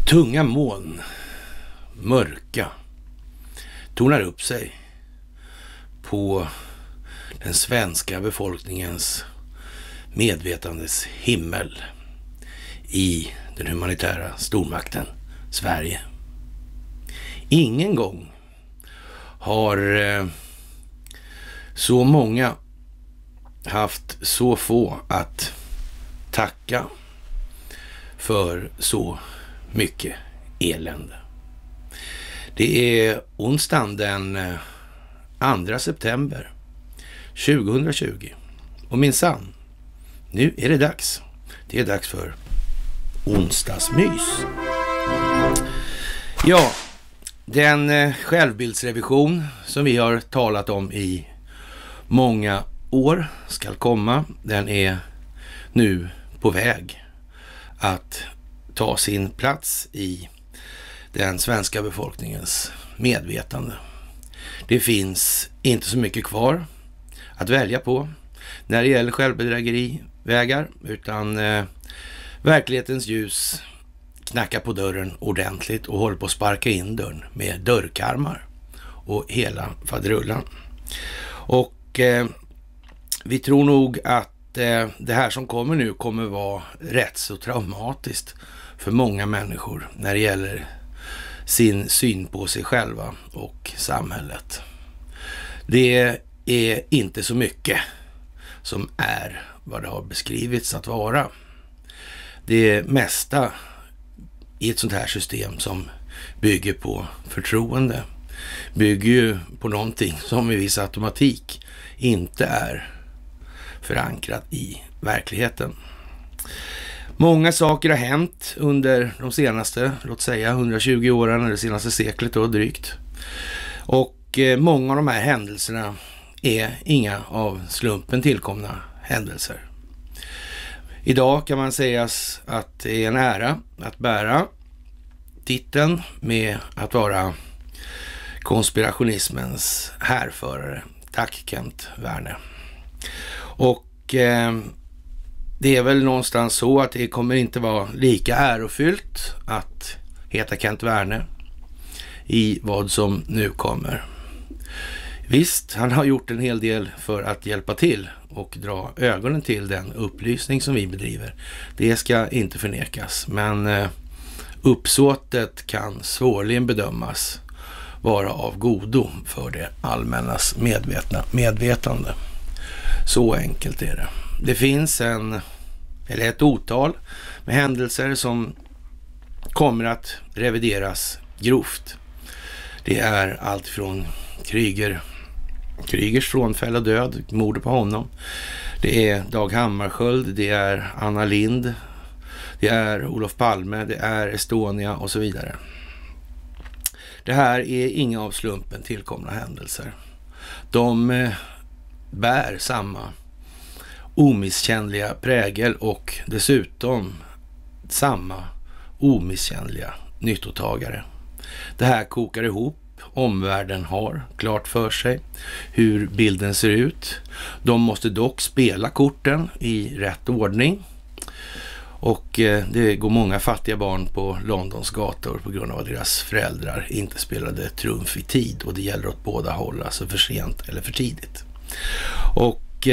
Tunga moln, mörka, tornar upp sig på den svenska befolkningens medvetandes himmel i den humanitära stormakten Sverige. Ingen gång har så många haft så få att tacka för så mycket elände. Det är onsdagen den 2 september 2020 och minsann, nu är det dags. Det är dags för onsdagsmys. Ja, den självbildsrevision som vi har talat om i många år ska komma. Den är nu på väg att ta sin plats i den svenska befolkningens medvetande. Det finns inte så mycket kvar att välja på när det gäller självbedrägerivägar, utan verklighetens ljus knackar på dörren ordentligt och håller på att sparka in dörren med dörrkarmar och hela faderullan. Och vi tror nog att det här som kommer nu kommer vara rätt så traumatiskt för många människor när det gäller sin syn på sig själva och samhället. Det är inte så mycket som är vad det har beskrivits att vara. Det mesta i ett sånt här system som bygger på förtroende bygger ju på någonting som i viss automatik inte är förankrat i verkligheten. Många saker har hänt under de senaste, låt säga 120 åren, eller det senaste seklet då drygt. Och många av de här händelserna är inga av slumpen tillkomna händelser. Idag kan man säga att det är en ära att bära titeln med att vara konspirationismens härförare. Tack Kent Werne. Och det är väl någonstans så att det kommer inte vara lika ärofyllt att heta Kent Werne i vad som nu kommer. Visst, han har gjort en hel del för att hjälpa till och dra ögonen till den upplysning som vi bedriver. Det ska inte förnekas, men uppsåtet kan svårligen bedömas vara av godo för det allmännas medvetande. Så enkelt är det. Det finns ett otal med händelser som kommer att revideras grovt. Det är allt från Krygers frånfäll och död, mordet på honom. Det är Dag Hammarskjöld, det är Anna Lind, det är Olof Palme, det är Estonia och så vidare. Det här är inga av slumpen tillkomna händelser. De bär samma omisskännliga prägel och dessutom samma omisskännliga nyttotagare. Det här kokar ihop. Omvärlden har klart för sig hur bilden ser ut. De måste dock spela korten i rätt ordning. Och det går många fattiga barn på Londons gator på grund av att deras föräldrar inte spelade trumf i tid. Och det gäller åt båda håll, alltså för sent eller för tidigt. Och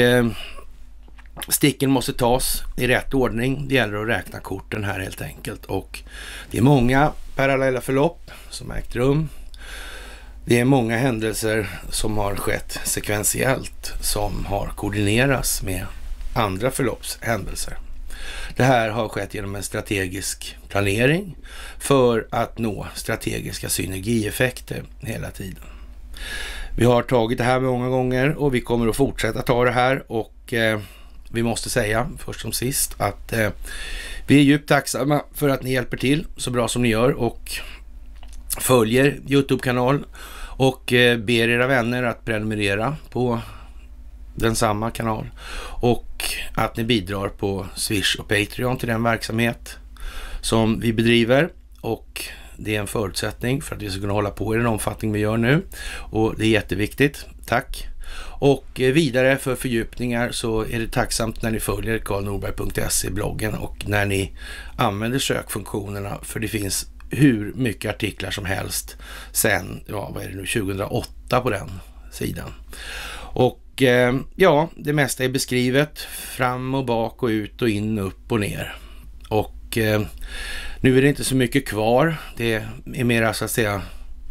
sticken måste tas i rätt ordning. Det gäller att räkna korten här helt enkelt. Och det är många parallella förlopp som ägt rum. Det är många händelser som har skett sekventiellt som har koordinerats med andra förloppshändelser. Det här har skett genom en strategisk planering för att nå strategiska synergieffekter hela tiden. Vi har tagit det här många gånger och vi kommer att fortsätta ta det här, och vi måste säga först som sist att vi är djupt tacksamma för att ni hjälper till så bra som ni gör och följer YouTube-kanal och ber era vänner att prenumerera på densamma kanal, och att ni bidrar på Swish och Patreon till den verksamhet som vi bedriver, och det är en förutsättning för att vi ska kunna hålla på i den omfattning vi gör nu, och det är jätteviktigt. Tack! Och vidare för fördjupningar så är det tacksamt när ni följer karlnorberg.se bloggen och när ni använder sökfunktionerna, för det finns hur mycket artiklar som helst sen, vad är det nu, 2008 på den sidan. Och det mesta är beskrivet fram och bak och ut och in, upp och ner. Och nu är det inte så mycket kvar. Det är mer så att säga,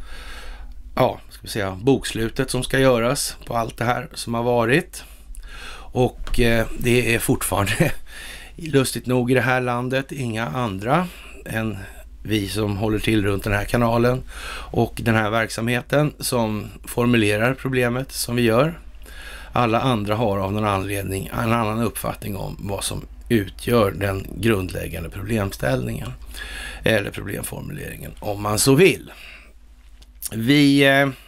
bokslutet som ska göras på allt det här som har varit. Och det är fortfarande, lustigt nog i det här landet, inga andra än vi som håller till runt den här kanalen och den här verksamheten som formulerar problemet som vi gör. Alla andra har av någon anledning en annan uppfattning om vad som utgör den grundläggande problemställningen eller problemformuleringen, om man så vill. Vi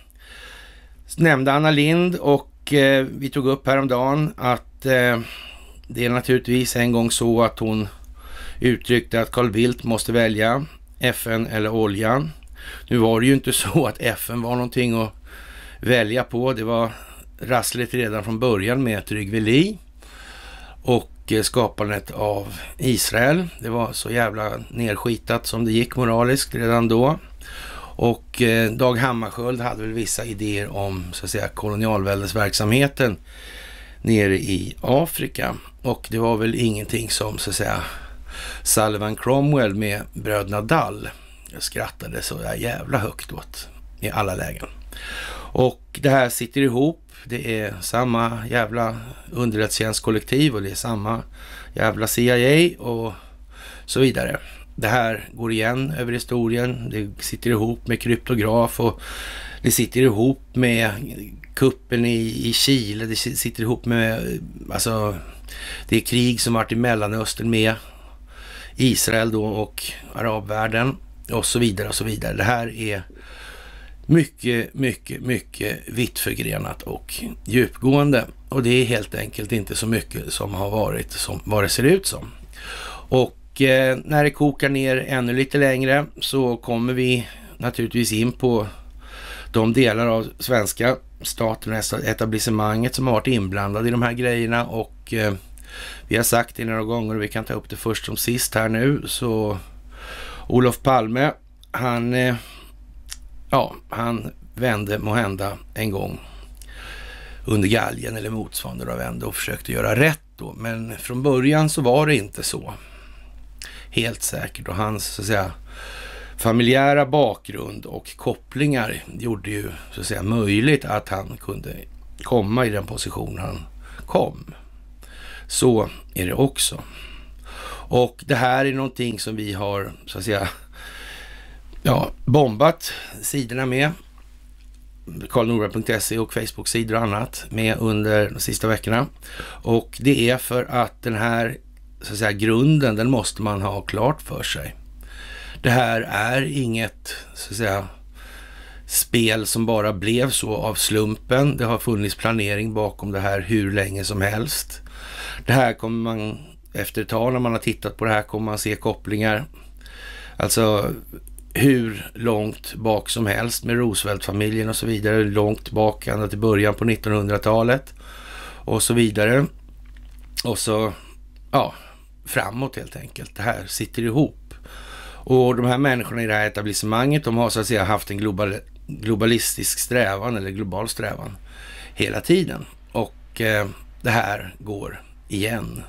nämnde Anna Lindh och vi tog upp häromdagen att det är naturligtvis en gång så att hon uttryckte att Carl Bildt måste välja FN eller oljan. Nu var det ju inte så att FN var någonting att välja på. Det var rassligt redan från början med Trygve Lie och skapandet av Israel. Det var så jävla nerskitat som det gick moraliskt redan då. Och Dag Hammarskjöld hade väl vissa idéer om, så att säga, kolonialväldesverksamheten nere i Afrika. Och det var väl ingenting som, så att säga, Sullivan Cromwell med bröderna Dall skrattade så där jävla högt åt i alla lägen. Och det här sitter ihop. Det är samma jävla underrättelsetjänstkollektiv och det är samma jävla CIA och så vidare. Det här går igen över historien. Det sitter ihop med kryptograf och det sitter ihop med kuppen i Chile. Det sitter ihop med, alltså, det är krig som varit i Mellanöstern med Israel då och arabvärlden och så vidare och så vidare. Det här är mycket, mycket, mycket vittförgrenat och djupgående. Och det är helt enkelt inte så mycket som har varit som vad det ser ut som. Och när det kokar ner ännu lite längre så kommer vi naturligtvis in på de delar av svenska staten och etablissemanget som har varit inblandade i de här grejerna. Och vi har sagt det några gånger och vi kan ta upp det först som sist här nu. Så Olof Palme, han vände måhända en gång under galgen eller motsvarande och vände och försökte göra rätt då. Men från början så var det inte så. Helt säkert. Och hans, så att säga, familjära bakgrund och kopplingar gjorde ju, så att säga, möjligt att han kunde komma i den position han kom. Så är det också. Och det här är någonting som vi har, så att säga, bombat sidorna med. karlnorberg.se och Facebook-sidor och annat med under de sista veckorna. Och det är för att den här, så att säga, grunden, den måste man ha klart för sig. Det här är inget, så att säga, spel som bara blev så av slumpen. Det har funnits planering bakom det här hur länge som helst. Det här kommer man efter ett tag, när man har tittat på det här, kommer man se kopplingar. Alltså hur långt bak som helst med Roosevelt-familjen och så vidare. Långt bak ända till början på 1900-talet och så vidare. Och så, framåt helt enkelt. Det här sitter ihop. Och de här människorna i det här etablissemanget, de har, så att säga, haft en globalistisk strävan eller global strävan hela tiden. Och det här går igen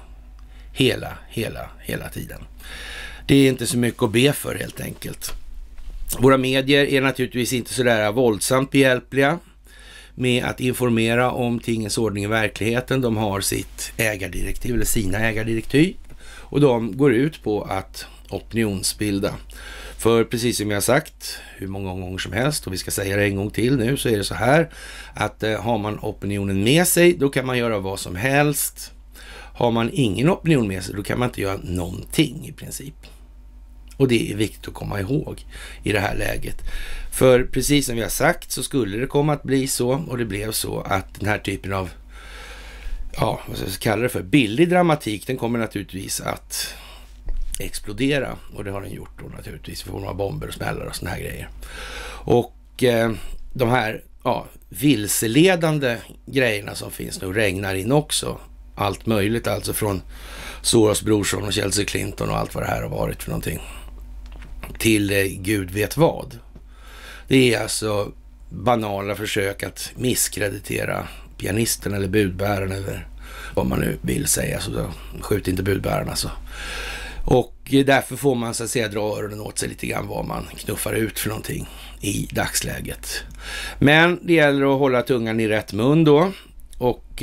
hela tiden. Det är inte så mycket att be för helt enkelt. Våra medier är naturligtvis inte så där våldsamt behjälpliga med att informera om tingens ordning i verkligheten. De har sitt ägardirektiv eller sina ägardirektiv och de går ut på att opinionsbilda. För precis som jag har sagt hur många gånger som helst, och vi ska säga det en gång till nu, så är det så här att har man opinionen med sig, då kan man göra vad som helst. Har man ingen opinion med sig, då kan man inte göra någonting i princip. Och det är viktigt att komma ihåg i det här läget. För precis som vi har sagt så skulle det komma att bli så, och det blev så, att den här typen av, vad ska jag kalla det för, billig dramatik, den kommer naturligtvis att explodera. Och det har den gjort då naturligtvis i form av bomber och smällar och såna här grejer. Och de här vilseledande grejerna som finns nu regnar in också. Allt möjligt, alltså från Soros brorson och Chelsea Clinton och allt vad det här har varit för någonting. till Gud vet vad. Det är alltså banala försök att misskreditera pianisten eller budbäraren eller vad man nu vill säga. Så skjut inte budbäraren alltså. Och därför får man så att säga dra öronen åt sig lite grann vad man knuffar ut för någonting i dagsläget. Men det gäller att hålla tungan i rätt mun då och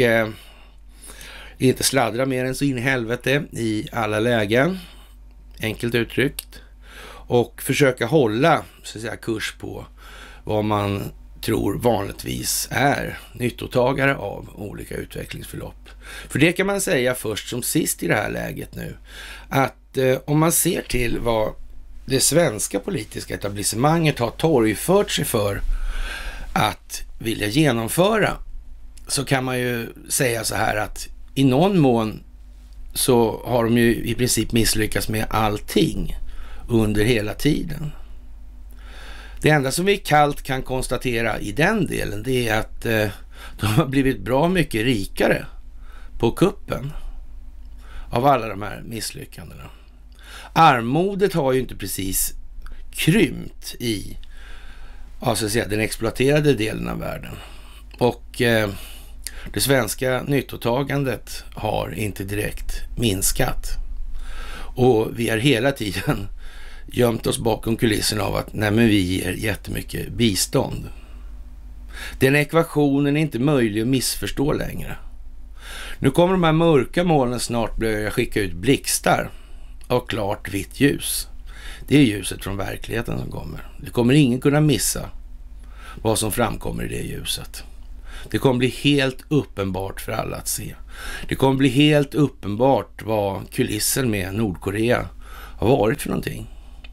inte sladdra mer än så in i helvete i alla lägen. Enkelt uttryckt. Och försöka hålla så att säga kurs på vad man tror vanligtvis är nyttotagare av olika utvecklingsförlopp. För det kan man säga först som sist i det här läget nu, att om man ser till vad det svenska politiska etablissemanget har torgfört sig för att vilja genomföra, så kan man ju säga så här att i någon mån så har de ju i princip misslyckats med allting under hela tiden. Det enda som vi kallt kan konstatera i den delen, det är att de har blivit bra mycket rikare på kuppen av alla de här misslyckandena. Armodet har ju inte precis krympt i så att säga, den exploaterade delen av världen. Och det svenska nyttotagandet har inte direkt minskat. Och vi har hela tiden gömt oss bakom kulissen av att nej, men vi ger jättemycket bistånd. Den ekvationen är inte möjlig att missförstå längre. Nu kommer de här mörka molnen snart börja skicka ut blixtar av klart vitt ljus. Det är ljuset från verkligheten som kommer. Det kommer ingen kunna missa vad som framkommer i det ljuset. Det kommer bli helt uppenbart för alla att se. Det kommer bli helt uppenbart vad kulissen med Nordkorea har varit för någonting.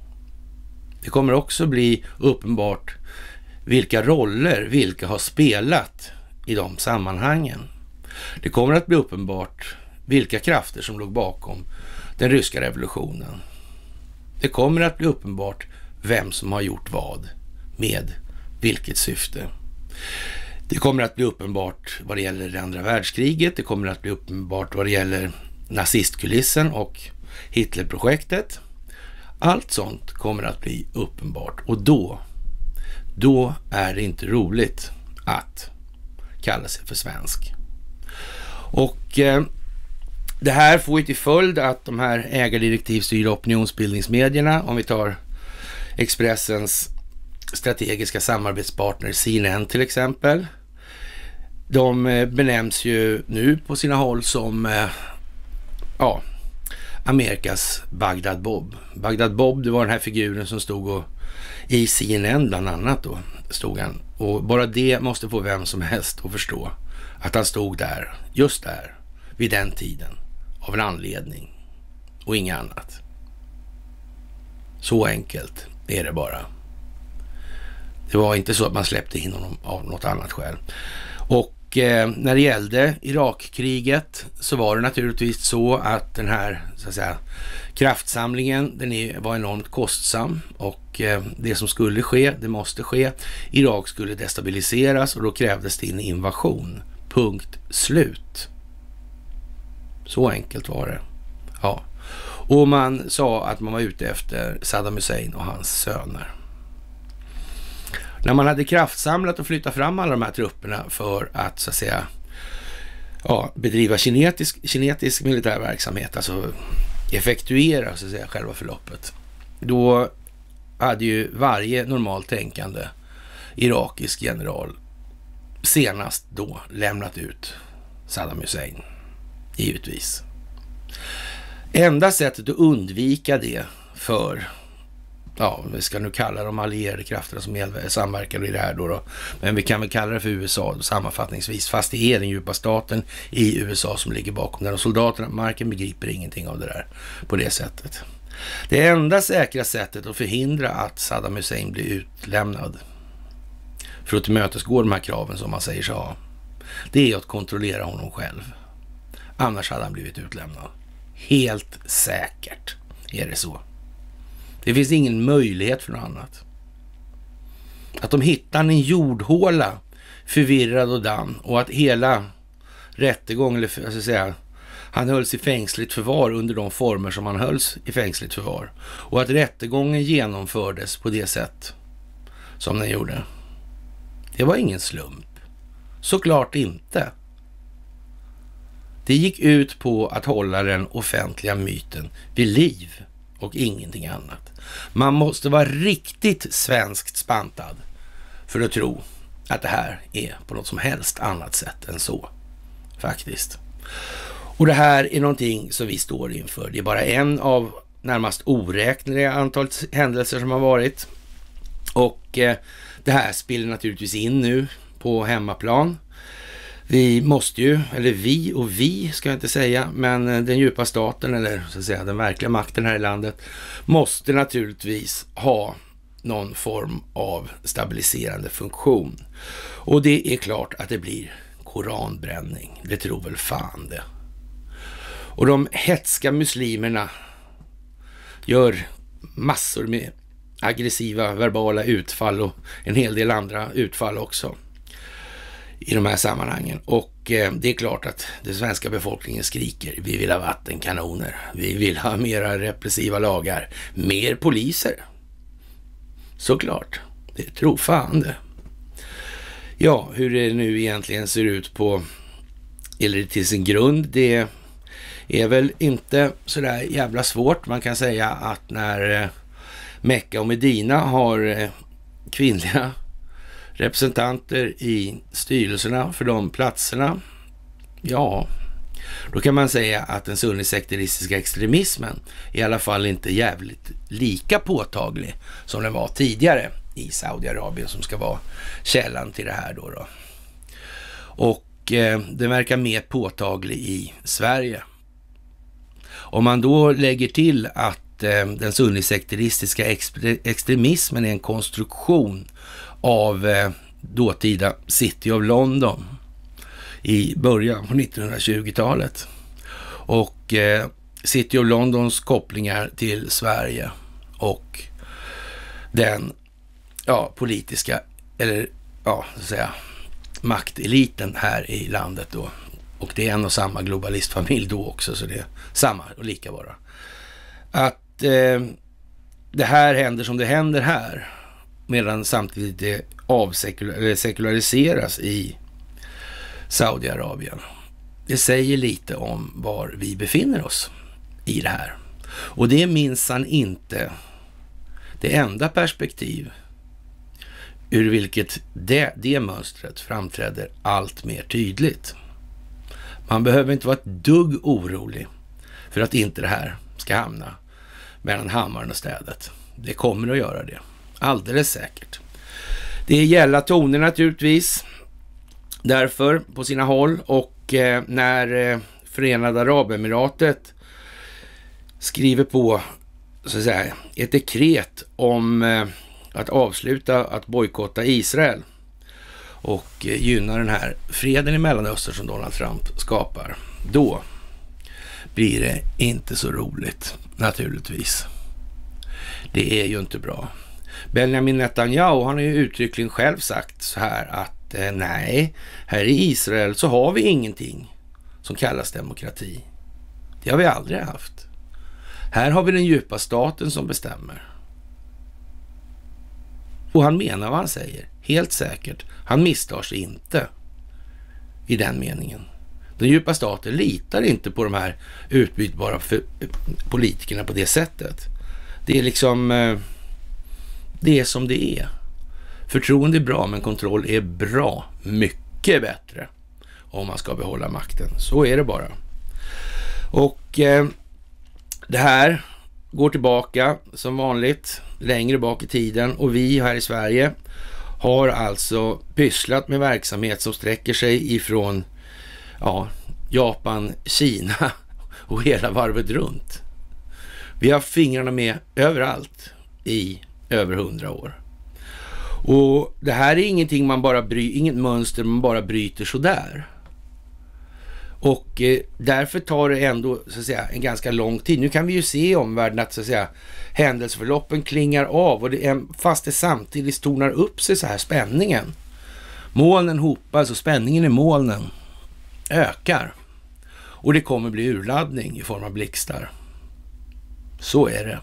Det kommer också bli uppenbart vilka roller vilka har spelat i de sammanhangen. Det kommer att bli uppenbart vilka krafter som låg bakom den ryska revolutionen. Det kommer att bli uppenbart vem som har gjort vad med vilket syfte. Det kommer att bli uppenbart vad det gäller det andra världskriget. Det kommer att bli uppenbart vad det gäller nazistkulissen och Hitlerprojektet. Allt sånt kommer att bli uppenbart och då är det inte roligt att kalla sig för svensk. Och det här får ju till följd att de här ägardirektivstyrda opinionsbildningsmedierna, om vi tar Expressens strategiska samarbetspartner CNN till exempel, de benämns ju nu på sina håll som Amerikas Bagdad Bob. Bagdad Bob, det var den här figuren som stod och i CNN bland annat då stod han. Och bara det måste få vem som helst att förstå att han stod där, just där, vid den tiden, av en anledning och inget annat. Så enkelt är det bara. Det var inte så att man släppte in honom av något annat skäl. Och när det gällde Irakkriget så var det naturligtvis så att den här så att säga, kraftsamlingen var enormt kostsam och det som skulle ske, det måste ske. Irak skulle destabiliseras och då krävdes det en invasion. Punkt slut. Så enkelt var det. Ja. Och man sa att man var ute efter Saddam Hussein och hans söner. När man hade kraftsamlat och flyttat fram alla de här trupperna för att så att säga bedriva kinetisk militär verksamhet, alltså effektuera så att säga själva förloppet, då hade ju varje normalt tänkande irakisk general senast då lämnat ut Saddam Hussein, givetvis. Enda sättet att undvika det för vi ska nu kalla de allierade krafterna som samverkar i det här då, men vi kan väl kalla det för USA då, sammanfattningsvis, fast det är den djupa staten i USA som ligger bakom den och soldaterna på marken begriper ingenting av det där på det sättet. Det enda säkra sättet att förhindra att Saddam Hussein blir utlämnad för att tillmötesgå de här kraven som man säger så, det är att kontrollera honom själv. Annars hade han blivit utlämnad. Helt säkert är det så. Det finns ingen möjlighet för något annat. Att de hittar en jordhåla förvirrad och damm och att hela rättegång, eller så att säga, han hölls i fängsligt förvar under de former som han hölls i fängsligt förvar. Och att rättegången genomfördes på det sätt som den gjorde. Det var ingen slump. Såklart inte. Det gick ut på att hålla den offentliga myten vid liv och ingenting annat. Man måste vara riktigt svenskt spantad för att tro att det här är på något som helst annat sätt än så. Faktiskt. Och det här är någonting som vi står inför. Det är bara en av närmast oräkneliga antalet händelser som har varit. Och det här spelar naturligtvis in nu på hemmaplan. Vi måste ju, eller vi ska jag inte säga, men den djupa staten, eller så att säga den verkliga makten här i landet, måste naturligtvis ha någon form av stabiliserande funktion. Och det är klart att det blir koranbränning. Det tror väl fan det. Och de hetska muslimerna gör massor med aggressiva verbala utfall och en hel del andra utfall också i de här sammanhangen. Och det är klart att den svenska befolkningen skriker. Vi vill ha vattenkanoner. Vi vill ha mera repressiva lagar. Mer poliser. Såklart. Det tror fan det. Ja, hur det nu egentligen ser ut på, eller till sin grund, det är väl inte sådär jävla svårt. Man kan säga att när Mecka och Medina har kvinnliga representanter i styrelserna för de platserna, ja, då kan man säga att den sunnisekteristiska extremismen i alla fall inte jävligt lika påtaglig som den var tidigare i Saudiarabien, som ska vara källan till det här då. Och den verkar mer påtaglig i Sverige. Om man då lägger till att den sunnisekteristiska extremismen är en konstruktion av dåtida City of London i början på 1920-talet. Och City of Londons kopplingar till Sverige och den politiska, eller så att säga makteliten här i landet då. Och det är en och samma globalistfamilj då också, så det är samma och lika bara. Att det här händer som det händer här, medan samtidigt det sekulariseras i Saudiarabien. Det säger lite om var vi befinner oss i det här. Och det är minsann inte det enda perspektiv ur vilket det mönstret framträder allt mer tydligt. Man behöver inte vara ett dugg orolig för att inte det här ska hamna mellan hammaren och städet. Det kommer att göra det. Alldeles säkert. Det är gälla toner naturligtvis. Därför på sina håll, och när Förenade Arabemiratet skriver på, så att säga, ett dekret om att avsluta att bojkotta Israel och gynna den här freden i Mellanöstern som Donald Trump skapar, då blir det inte så roligt naturligtvis. Det är ju inte bra. Benjamin Netanyahu, han har ju uttryckligen själv sagt så här att nej, här i Israel så har vi ingenting som kallas demokrati. Det har vi aldrig haft. Här har vi den djupa staten som bestämmer. Och han menar vad han säger. Helt säkert. Han misstar sig inte i den meningen. Den djupa staten litar inte på de här utbytbara politikerna på det sättet. Det är liksom det är som det är. Förtroende är bra, men kontroll är bra. Mycket bättre om man ska behålla makten. Så är det bara. Och det här går tillbaka som vanligt längre bak i tiden, och vi här i Sverige har alltså pysslat med verksamhet som sträcker sig ifrån Japan, Kina och hela varvet runt. Vi har fingrarna med överallt i över 100 år. Och det här är ingenting man bara inget mönster man bara bryter så där. Och därför tar det ändå, så att säga, en ganska lång tid. Nu kan vi ju se i omvärlden att, så att säga, händelseförloppen klingar av, och fast det samtidigt tornar upp sig så här, spänningen. Molnen hopas och spänningen i molnen ökar. Och det kommer bli urladdning i form av blixtar. Så är det.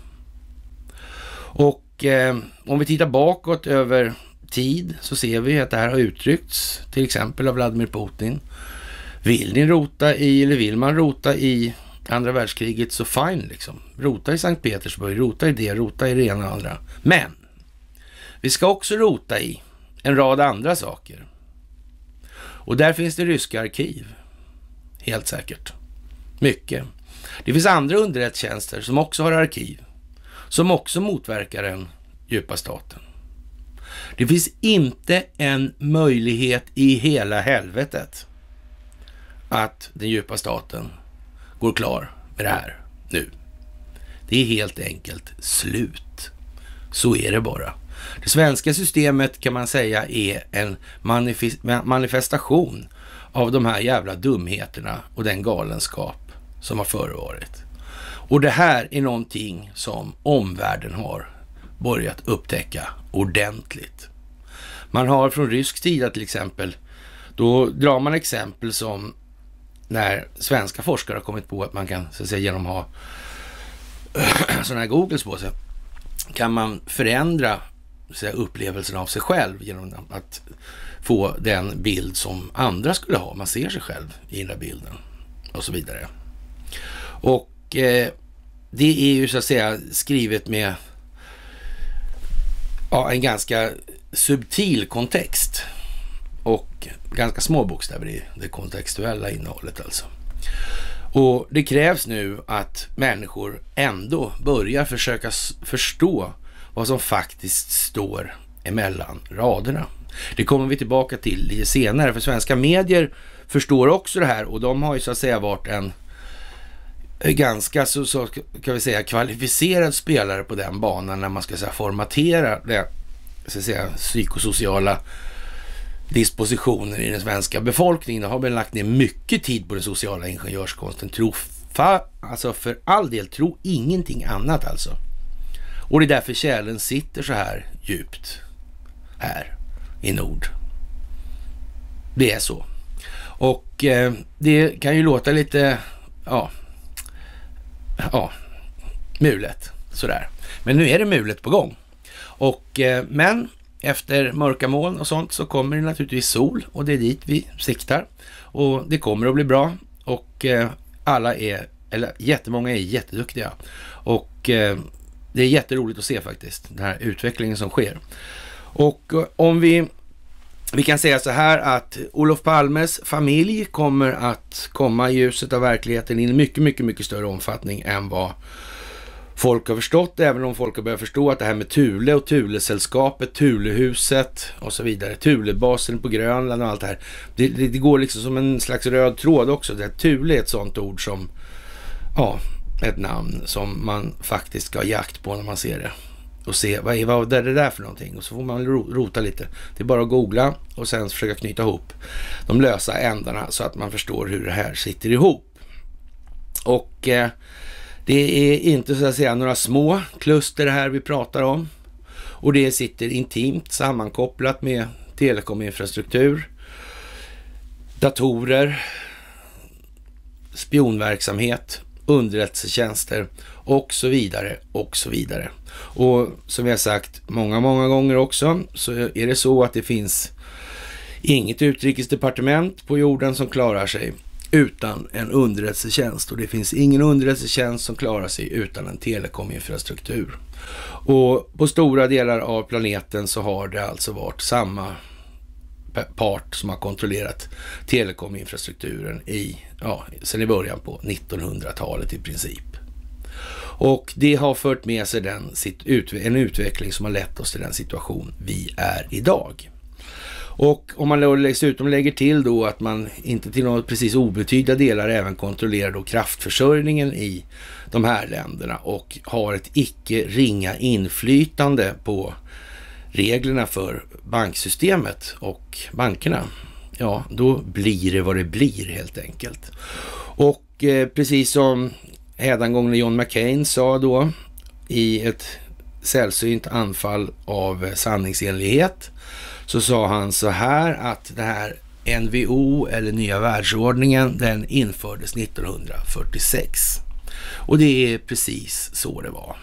Och om vi tittar bakåt över tid så ser vi att det här har uttryckts till exempel av Vladimir Putin. Vill ni rota i, eller vill man rota i andra världskriget, så fine liksom. Rota i Sankt Petersburg, rota i det, rota i det ena och andra. Men vi ska också rota i en rad andra saker. Och där finns det ryska arkiv. Helt säkert. Mycket. Det finns andra underrättelsetjänster som också har arkiv. Som också motverkar den djupa staten. Det finns inte en möjlighet i hela helvetet att den djupa staten går klar med det här nu. Det är helt enkelt slut. Så är det bara. Det svenska systemet kan man säga är en manifestation av de här jävla dumheterna och den galenskap som har förevarit. Och det här är någonting som omvärlden har börjat upptäcka ordentligt. Man har från rysk sida till exempel, då drar man exempel som när svenska forskare har kommit på att man kan, så att säga, genom att ha sådana här Googles på sig, kan man förändra, så att säga, upplevelsen av sig själv genom att få den bild som andra skulle ha. Man ser sig själv i den där bilden och så vidare. Och det är ju så att säga skrivet med en ganska subtil kontext och ganska små bokstäver i det kontextuella innehållet alltså. Och det krävs nu att människor ändå börjar försöka förstå vad som faktiskt står emellan raderna. Det kommer vi tillbaka till lite senare, för svenska medier förstår också det här och de har ju så att säga varit en ganska så kan vi säga kvalificerad spelare på den banan när man ska säga formatera det, så att säga, psykosociala dispositioner i den svenska befolkningen. De har väl lagt ner mycket tid på den sociala ingenjörskonsten. Alltså för all del, tro ingenting annat alltså. Och det är därför kärlen sitter så här djupt här i nord. Det är så. Och det kan ju låta lite mulet sådär. Men nu är det mulet på gång. Och men efter mörka moln och sånt så kommer det naturligtvis sol och det är dit vi siktar. Och det kommer att bli bra och jättemånga är jätteduktiga. Och det är jätteroligt att se faktiskt den här utvecklingen som sker. Och om vi kan säga så här att Olof Palmes familj kommer att komma i ljuset av verkligheten i en mycket, mycket, mycket större omfattning än vad folk har förstått, även om folk har börjat förstå att det här med Thule och Thulesällskapet, Thulehuset och så vidare, Thulebasen på Grönland och allt det här, det går liksom som en slags röd tråd också. Det här Thule är ett sånt ord som, ett namn som man faktiskt ska ha jakt på när man ser det. Och se vad är det där för någonting. Och så får man rota lite. Det är bara att googla och sen försöka knyta ihop de lösa ändarna så att man förstår hur det här sitter ihop. Och det är inte så att säga några små kluster här vi pratar om. Och det sitter intimt sammankopplat med telekominfrastruktur, datorer, spionverksamhet, underrättelsetjänster och så vidare och så vidare. Och som vi har sagt många gånger också, så är det så att det finns inget utrikesdepartement på jorden som klarar sig utan en underrättelsetjänst, och det finns ingen underrättelsetjänst som klarar sig utan en telekominfrastruktur. Och på stora delar av planeten så har det alltså varit samma part som har kontrollerat telekominfrastrukturen sedan i början på 1900-talet i princip. Och det har fört med sig en utveckling som har lett oss till den situation vi är idag. Och om man lägger till då att man inte till något precis obetydliga delar även kontrollerar då kraftförsörjningen i de här länderna och har ett icke ringa inflytande på reglerna för banksystemet och bankerna, då blir det vad det blir helt enkelt. Och precis som hädangångne John McCain sa då i ett sällsynt anfall av sanningsenlighet, så sa han så här att det här NVO eller nya världsordningen, den infördes 1946. Och det är precis så det var.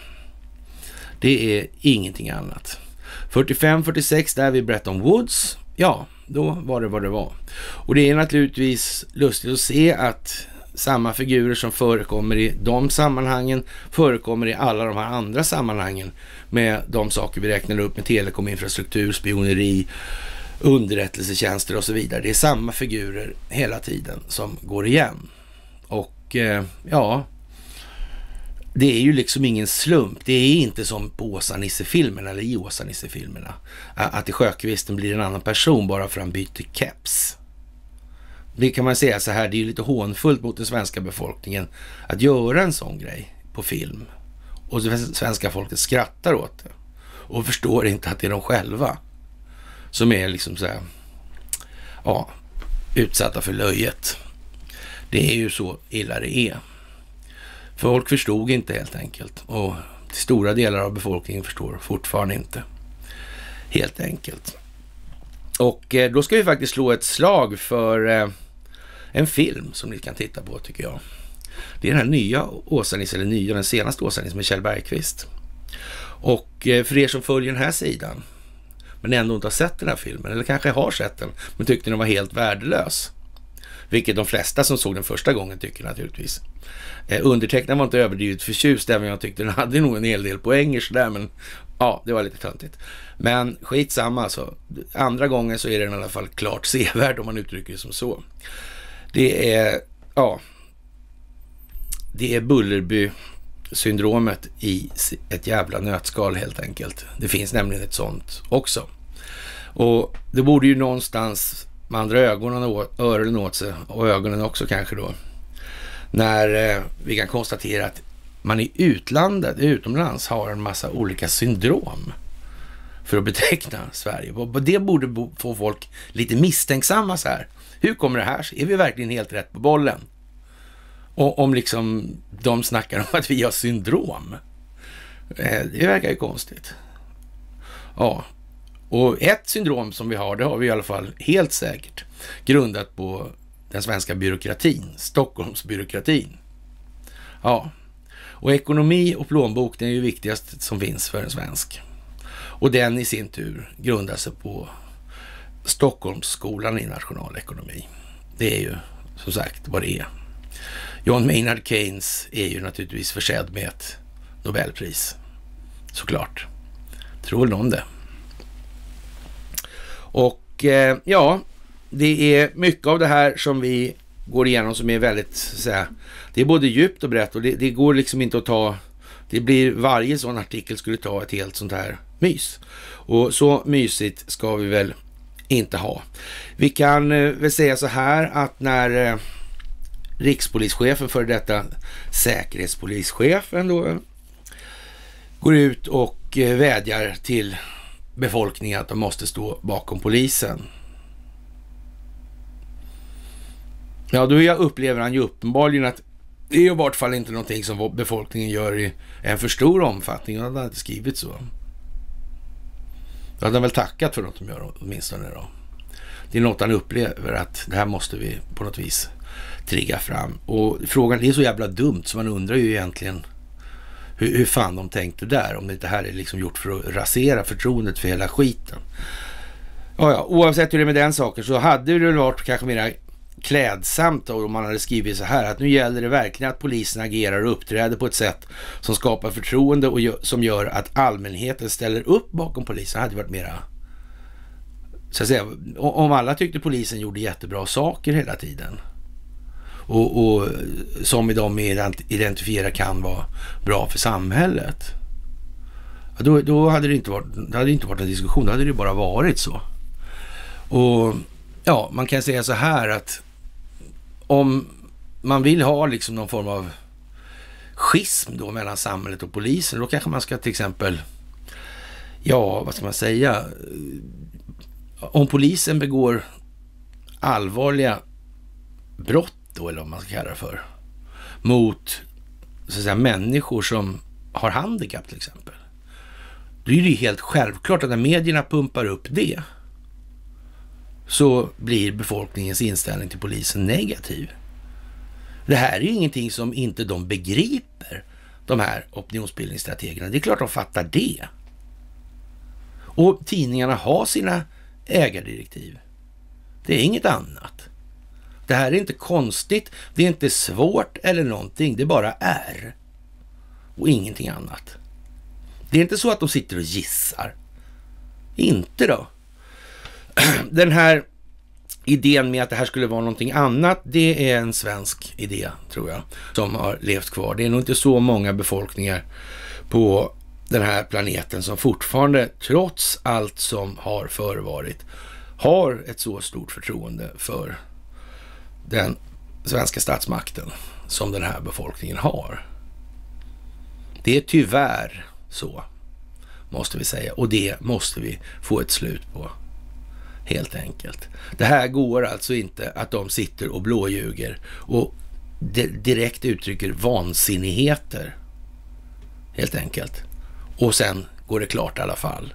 Det är ingenting annat. 45-46 där vid Bretton Woods, ja, då var det vad det var. Och det är naturligtvis lustigt att se att samma figurer som förekommer i de sammanhangen förekommer i alla de här andra sammanhangen med de saker vi räknar upp med telekominfrastruktur, spioneri, underrättelsetjänster och så vidare. Det är samma figurer hela tiden som går igen. Och ja, det är ju liksom ingen slump. Det är inte som på Åsa-Nisse-filmerna eller i Åsa-Nisse-filmerna att i Sjökvisten blir en annan person bara för att han byter keps. Det kan man säga så här, det är ju lite hånfullt mot den svenska befolkningen att göra en sån grej på film. Och svenska folket skrattar åt det och förstår inte att det är de själva som är liksom så här, ja, utsatta för löjet. Det är ju så illa det är. Folk förstod inte helt enkelt, och till stora delar av befolkningen förstår fortfarande inte. Helt enkelt. Och då ska vi faktiskt slå ett slag för en film som ni kan titta på, tycker jag. Det är den här nya Åsa-Nisse, eller den senaste Åsa-Nisse med Kjell Bergqvist. Och för er som följer den här sidan men ändå inte har sett den här filmen, eller kanske har sett den men tyckte den var helt värdelös, vilket de flesta som såg den första gången tycker naturligtvis. Undertecknaren var inte överdrivet förtjust, även jag tyckte den hade nog en hel del poänger sådär, men ja, det var lite töntigt. Men skitsamma alltså. Andra gången så är den i alla fall klart sevärd, om man uttrycker det som så. Det är, ja, det är Bullerby-syndromet i ett jävla nötskal helt enkelt. Det finns nämligen ett sånt också. Och det borde ju någonstans man drar öronen åt sig, och ögonen också kanske då, när vi kan konstatera att man i utomlands har en massa olika syndrom för att beteckna Sverige. Och det borde få folk lite misstänksamma så här. Hur kommer det här? Är vi verkligen helt rätt på bollen? Och om liksom de snackar om att vi har syndrom. Det verkar ju konstigt. Ja. Och ett syndrom som vi har, det har vi i alla fall helt säkert grundat på den svenska byråkratin, Stockholmsbyråkratin. Ja. Och ekonomi och plånbok, det är ju viktigast som finns för en svensk. Och den i sin tur grundar sig på Stockholmsskolan i nationalekonomi. Det är ju som sagt vad det är. John Maynard Keynes är ju naturligtvis försedd med ett Nobelpris. Såklart. Tror väl någon det. Och ja, det är mycket av det här som vi går igenom som är väldigt, så här, det är både djupt och brett, och det går liksom inte att ta, det blir, varje sån artikel skulle ta ett helt sånt här mys. Och så mysigt ska vi väl inte ha. Vi kan väl säga så här att när rikspolischefen, för detta säkerhetspolischefen då, går ut och vädjar till befolkningen att de måste stå bakom polisen. Ja, då upplever han ju uppenbarligen att det är i vart fall inte någonting som befolkningen gör i en för stor omfattning. Han hade inte skrivit så. Då hade han väl tackat för något de gör åtminstone då. Det är något han upplever att det här måste vi på något vis trigga fram. Och frågan är så jävla dumt så man undrar ju egentligen hur fan de tänkte där, om det inte här är liksom gjort för att rasera förtroendet för hela skiten. Ja, oavsett hur det är med den saken så hade det varit kanske mer klädsamt om man hade skrivit så här, att nu gäller det verkligen att polisen agerar och uppträder på ett sätt som skapar förtroende och som gör att allmänheten ställer upp bakom polisen. Det hade varit mera, så att säga, om alla tyckte polisen gjorde jättebra saker hela tiden och som i de identifierar kan vara bra för samhället, då hade det inte varit en diskussion, då hade det bara varit så. Och ja, man kan säga så här att om man vill ha liksom någon form av schism då mellan samhället och polisen, då kanske man ska till exempel, ja, vad ska man säga, om polisen begår allvarliga brott då, eller vad man ska kalla det för, mot så att säga människor som har handikapp till exempel, då är det ju helt självklart att när medierna pumpar upp det, så blir befolkningens inställning till polisen negativ. Det här är ju ingenting som inte de begriper, de här opinionsbildningsstrategerna. Det är klart de fattar det. Och tidningarna har sina ägardirektiv. Det är inget annat. Det här är inte konstigt, det är inte svårt eller någonting, det bara är. Och ingenting annat. Det är inte så att de sitter och gissar. Inte då. Den här idén med att det här skulle vara någonting annat, det är en svensk idé, tror jag, som har levt kvar. Det är nog inte så många befolkningar på den här planeten som fortfarande, trots allt som har förevarit, har ett så stort förtroende för den svenska statsmakten som den här befolkningen har. Det är tyvärr så, måste vi säga. Och det måste vi få ett slut på. Helt enkelt. Det här går alltså inte att de sitter och blåljuger och direkt uttrycker vansinnigheter. Helt enkelt. Och sen går det klart i alla fall.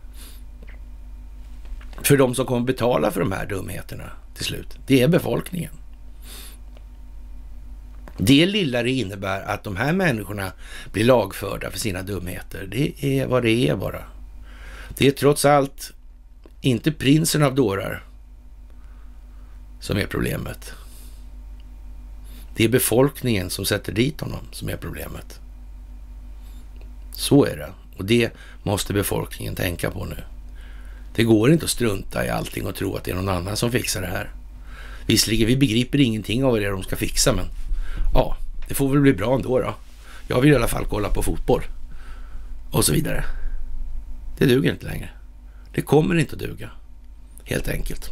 För de som kommer betala för de här dumheterna till slut, det är befolkningen. Det lilla det innebär att de här människorna blir lagförda för sina dumheter, det är vad det är bara. Det är trots allt inte prinsen av dårar som är problemet. Det är befolkningen som sätter dit honom som är problemet. Så är det. Och det måste befolkningen tänka på nu. Det går inte att strunta i allting och tro att det är någon annan som fixar det här. Visserligen, vi begriper ingenting av vad det är de ska fixa, men ja, det får väl bli bra ändå då. Jag vill i alla fall kolla på fotboll. Och så vidare. Det duger inte längre. Det kommer inte att duga. Helt enkelt.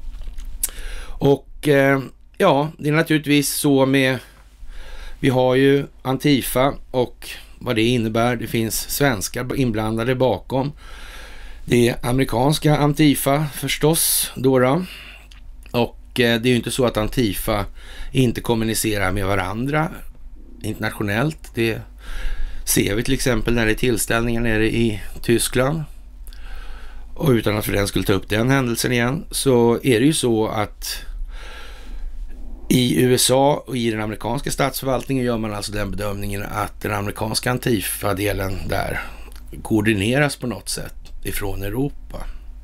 Och ja, det är naturligtvis så med... Vi har ju Antifa och vad det innebär. Det finns svenskar inblandade bakom. Det är amerikanska Antifa förstås då. Och det är ju inte så att Antifa inte kommunicerar med varandra internationellt. Det ser vi till exempel när det är tillställningar nere i Tyskland. Och utan att för den skulle ta upp den händelsen igen, så är det ju så att i USA och i den amerikanska statsförvaltningen gör man alltså den bedömningen att den amerikanska Antifa-delen där koordineras på något sätt ifrån Europa.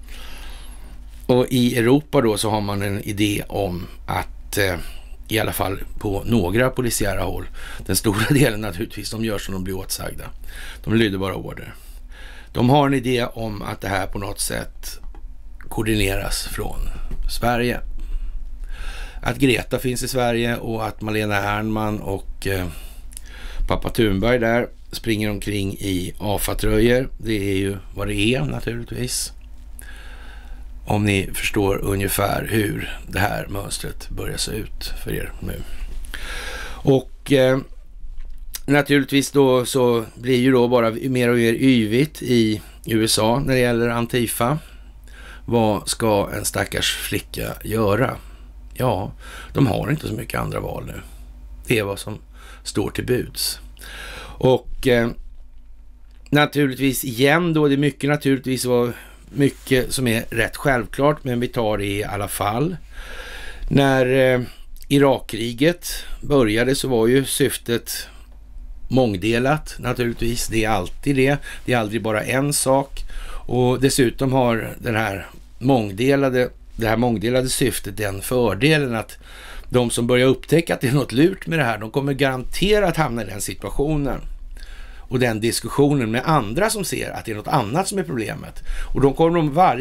Och i Europa då så har man en idé om att i alla fall på några polisiära håll, den stora delen naturligtvis, de gör som de blir åtsagda. De lyder bara order. De har en idé om att det här på något sätt koordineras från Sverige. Att Greta finns i Sverige och att Malena Ernman och pappa Thunberg där springer omkring i AFA-tröjor. Det är ju vad det är naturligtvis. Om ni förstår ungefär hur det här mönstret börjar se ut för er nu. Och naturligtvis då så blir ju då bara mer och mer yvigt i USA när det gäller Antifa. Vad ska en stackars flicka göra? Ja, de har inte så mycket andra val nu. Det är vad som står till buds. Och naturligtvis igen då, det är mycket naturligtvis var mycket som är rätt självklart, men vi tar det i alla fall. När Irakkriget började så var ju syftet mångdelat naturligtvis. Det är alltid det. Det är aldrig bara en sak. Och dessutom har det här mångdelade syftet den fördelen att de som börjar upptäcka att det är något lurt med det här, de kommer garanterat hamna i den situationen och den diskussionen med andra som ser att det är något annat som är problemet. Och då kommer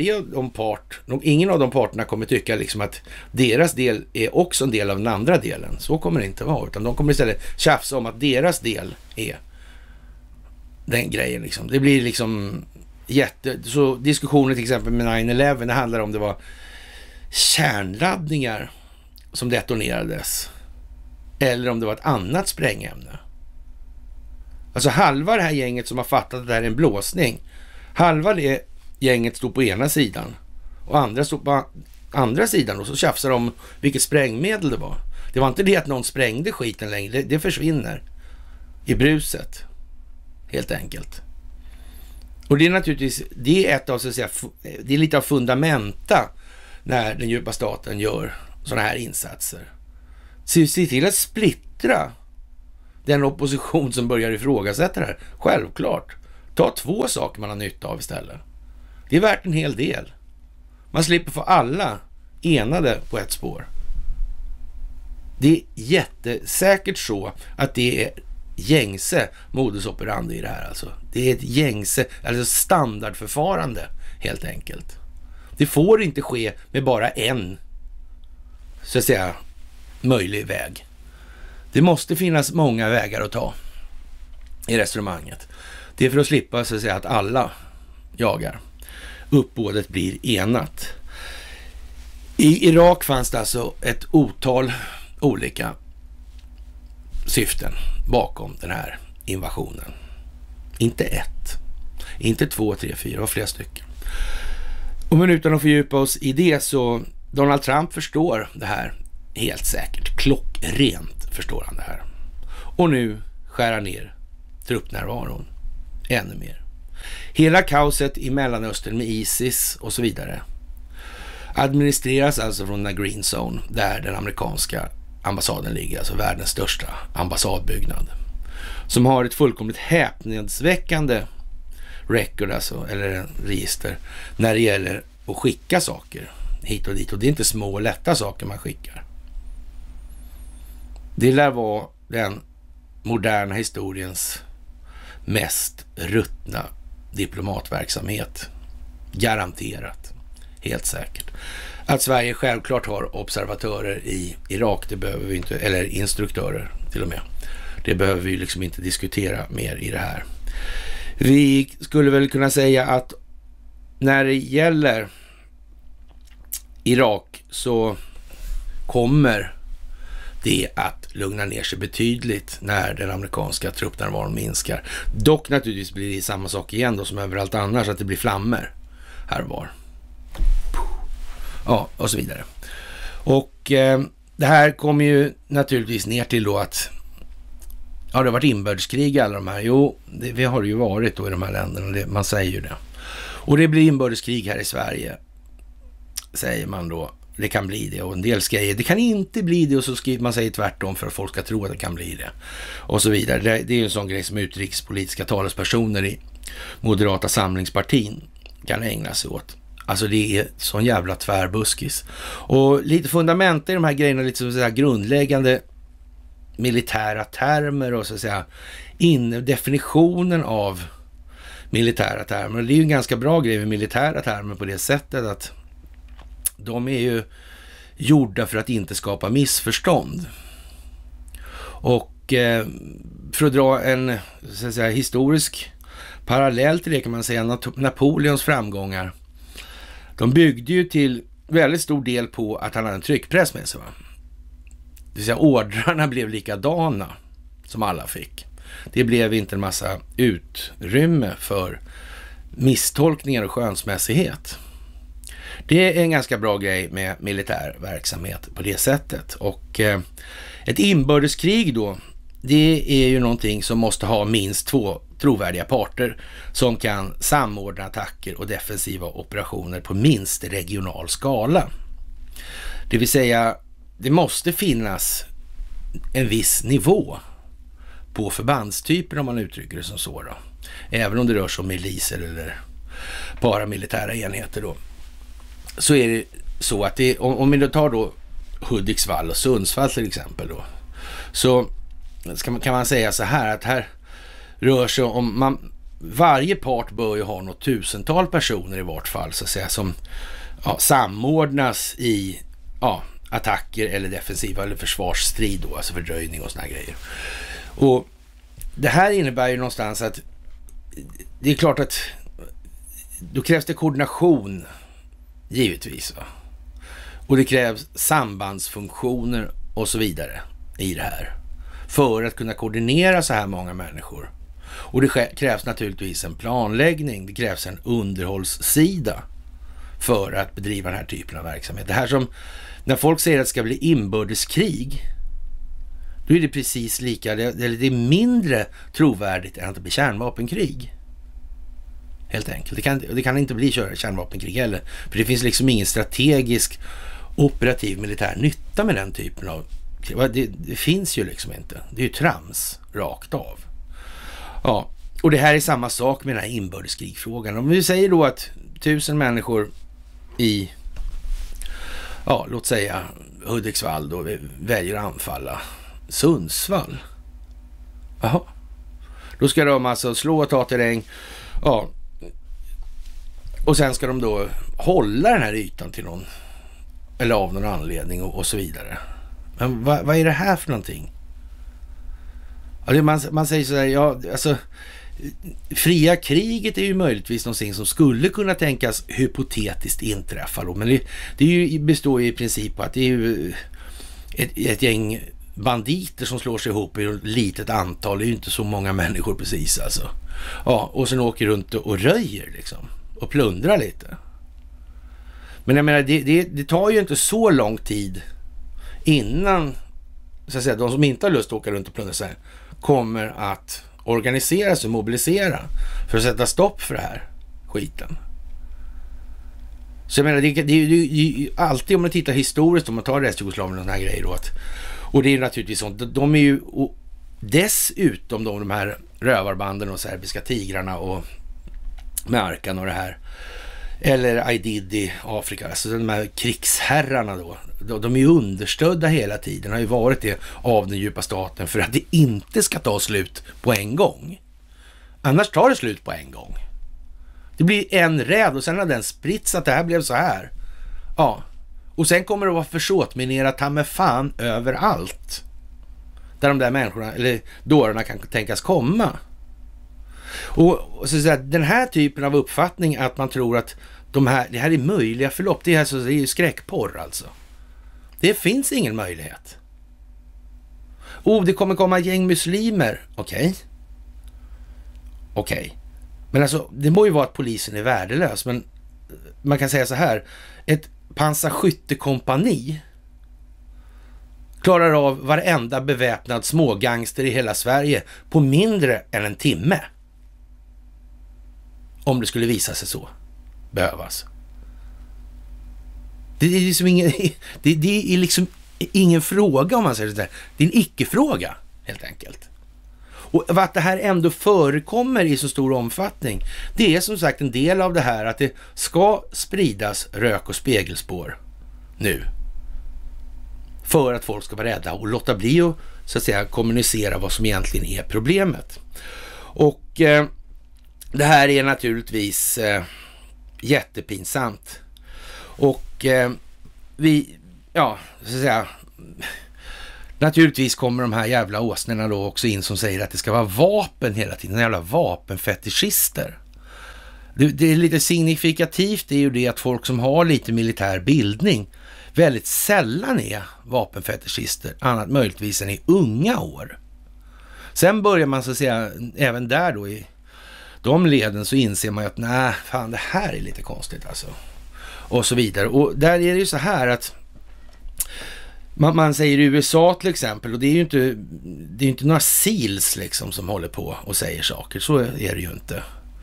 ingen av de parterna kommer tycka liksom att deras del är också en del av den andra delen. Så kommer det inte vara, utan de kommer istället tjafsa om att deras del är den grejen liksom. Det blir liksom så diskussioner till exempel med 9/11, det handlar om det var kärnladdningar som detonerades eller om det var ett annat sprängämne. Alltså halva det här gänget som har fattat att det här är en blåsning, halva det gänget stod på ena sidan och andra stod på andra sidan och så tjafsar de om vilket sprängmedel det var. Det var inte det att någon sprängde skiten längre, det försvinner i bruset helt enkelt. Och det är naturligtvis, det är ett av så att säga, det är lite av fundamenta när den djupa staten gör sådana här insatser. Se till att splittra den opposition som börjar ifrågasätta det här. Självklart. Ta 2 saker man har nytta av istället. Det är värt en hel del. Man slipper få alla enade på ett spår. Det är jättesäkert så att det är gängse modus operandi i det här. Alltså. Det är ett gängse, alltså standardförfarande helt enkelt. Det får inte ske med bara en, så att säga, möjlig väg. Det måste finnas många vägar att ta i resonemanget. Det är för att slippa, så att säga, att alla jagar. Uppbådet blir enat. I Irak fanns det alltså ett otal olika syften bakom den här invasionen. Inte 1, inte 2, 3, 4, det var flera stycken. Men utan att fördjupa oss i det, så Donald Trump förstår det här helt säkert. Klockrent förstår han det här. Och nu skär han ner truppnärvaron ännu mer. Hela kaoset i Mellanöstern med ISIS och så vidare administreras alltså från den Green Zone, där den amerikanska ambassaden ligger, alltså världens största ambassadbyggnad, som har ett fullkomligt häpnadsväckande record, alltså, eller register, när det gäller att skicka saker hit och dit. Och det är inte små och lätta saker man skickar. Det lär vara den moderna historiens mest ruttna diplomatverksamhet. Garanterat. Helt säkert. Att Sverige självklart har observatörer i Irak, det behöver vi inte, eller instruktörer till och med. Det behöver vi liksom inte diskutera mer i det här. Vi skulle väl kunna säga att när det gäller Irak så kommer det att lugna ner sig betydligt när den amerikanska truppnärvaron minskar. Dock naturligtvis blir det samma sak igen då som överallt annars, att det blir flammor här och var. Ja, och så vidare. Och det här kommer ju naturligtvis ner till då att det har varit inbördeskrig i alla de här. Jo, det har det ju varit då i de här länderna, man säger ju det. Och det blir inbördeskrig här i Sverige, säger man då. Det kan bli det, och en del skriver det kan inte bli det, och så skriver man sig tvärtom för att folk ska tro att det kan bli det. Och så vidare. Det är ju en sån grej som utrikespolitiska talespersoner i Moderata samlingspartin kan ägna sig åt. Alltså det är sån jävla tvärbuskis. Och lite fundament i de här grejerna, lite så att säga grundläggande militära termer och så att säga definitionen av militära termer. Och det är ju en ganska bra grej med militära termer på det sättet att de är ju gjorda för att inte skapa missförstånd. Och för att dra en, så att säga, historisk parallell till det kan man säga, Napoleons framgångar, de byggde ju till väldigt stor del på att han hade en tryckpress med sig, va? Det vill säga ordrarna blev likadana som alla fick. Det blev inte en massa utrymme för misstolkningar och skönsmässighet. Det är en ganska bra grej med militär verksamhet på det sättet. Och ett inbördeskrig då, det är ju någonting som måste ha minst 2 trovärdiga parter som kan samordna attacker och defensiva operationer på minst regional skala. Det vill säga, det måste finnas en viss nivå på förbandstyper, om man uttrycker det som så då. Även om det rör sig om miliser eller paramilitära enheter då. Så är det så att det, om vi då tar då Hudiksvall och Sundsvall till exempel då, så kan man säga så här att här rör sig om, varje part bör ju ha något tusental personer i vart fall, så att säga, som samordnas i attacker eller defensiva eller försvarsstrid då, alltså fördröjning och såna här grejer. Och det här innebär ju någonstans att det är klart att då krävs det koordination, givetvis, va? Och det krävs sambandsfunktioner och så vidare i det här för att kunna koordinera så här många människor. Och det krävs naturligtvis en planläggning, det krävs en underhållssida för att bedriva den här typen av verksamhet. Det här som, när folk säger att det ska bli inbördeskrig, då är det precis lika, eller det är mindre trovärdigt än att det blir kärnvapenkrig. helt enkelt. Det kan inte bli kärnvapenkrig heller. För det finns liksom ingen strategisk operativ militär nytta med den typen av krig. Det finns ju liksom inte. Det är ju trams rakt av. Ja, och det här är samma sak med den här inbördeskrigfrågan. Om vi säger då att 1000 människor i, ja, låt säga Hudiksvall då väljer att anfalla Sundsvall. Jaha. Då ska de alltså slå och ta terräng. Ja. Och sen ska de då hålla den här ytan till någon, eller av någon anledning och så vidare. Men vad är det här för någonting? Ja, man säger så här, ja, alltså fria kriget är ju möjligtvis någonting som skulle kunna tänkas hypotetiskt inträffa då, men det består ju i princip på att det är ju ett gäng banditer som slår sig ihop i ett litet antal. Det är ju inte så många människor precis alltså. Ja, och sen åker runt och röjer liksom och plundrar lite. Men jag menar, det tar ju inte så lång tid innan, så att säga, de som inte har lust att åka runt och plundra sig kommer att organisera sig och mobilisera för att sätta stopp för det här skiten. Så jag menar, det är alltid, om man tittar historiskt, om man tar Restjugoslavien och såna här grejer då, och det är naturligtvis sånt, de är ju dessutom de här rövarbanden och serbiska tigrarna och Markan och det här, eller Aidid i Afrika, alltså de här krigsherrarna då, de är ju understödda hela tiden, har ju varit det av den djupa staten för att det inte ska ta slut på en gång. Annars tar det slut på en gång. Det blir en räd och sen har den spritts att det här blev så här. Ja, och sen kommer det att vara försåtminerat ta med fan överallt. Där de där människorna, eller dårarna, kan tänkas komma. Och så att säga, den här typen av uppfattning att man tror att det här är möjliga förlopp, det är ju skräckporr alltså. Det finns ingen möjlighet. Det kommer komma gäng muslimer. Okej. Men alltså, det må ju vara att polisen är värdelös, men man kan säga så här, ett pansarskyttekompani klarar av varenda beväpnad smågangster i hela Sverige på mindre än en timme. Om det skulle visa sig så behövas. Det är liksom ingen, ingen fråga, om man säger så där. Det är en icke-fråga helt enkelt. Och att det här ändå förekommer i så stor omfattning, det är som sagt en del av det här att det ska spridas rök- och spegelspår nu. För att folk ska vara rädda och låta bli att, så att säga, kommunicera vad som egentligen är problemet. Och det här är naturligtvis jättepinsamt. Och så att säga, naturligtvis kommer de här jävla åsnorna då också in som säger att det ska vara vapen hela tiden, jävla vapenfetischister. Det är lite signifikativt, det är ju det att folk som har lite militär bildning väldigt sällan är vapenfetischister, annat möjligtvis än i unga år. Sen börjar man så att säga, även där då i de leden så inser man ju att nej, fan, det här är lite konstigt alltså. Och så vidare. Och där är det ju så här att man säger i USA till exempel, och det är ju inte några SEALs liksom som håller på och säger saker, så är det ju inte.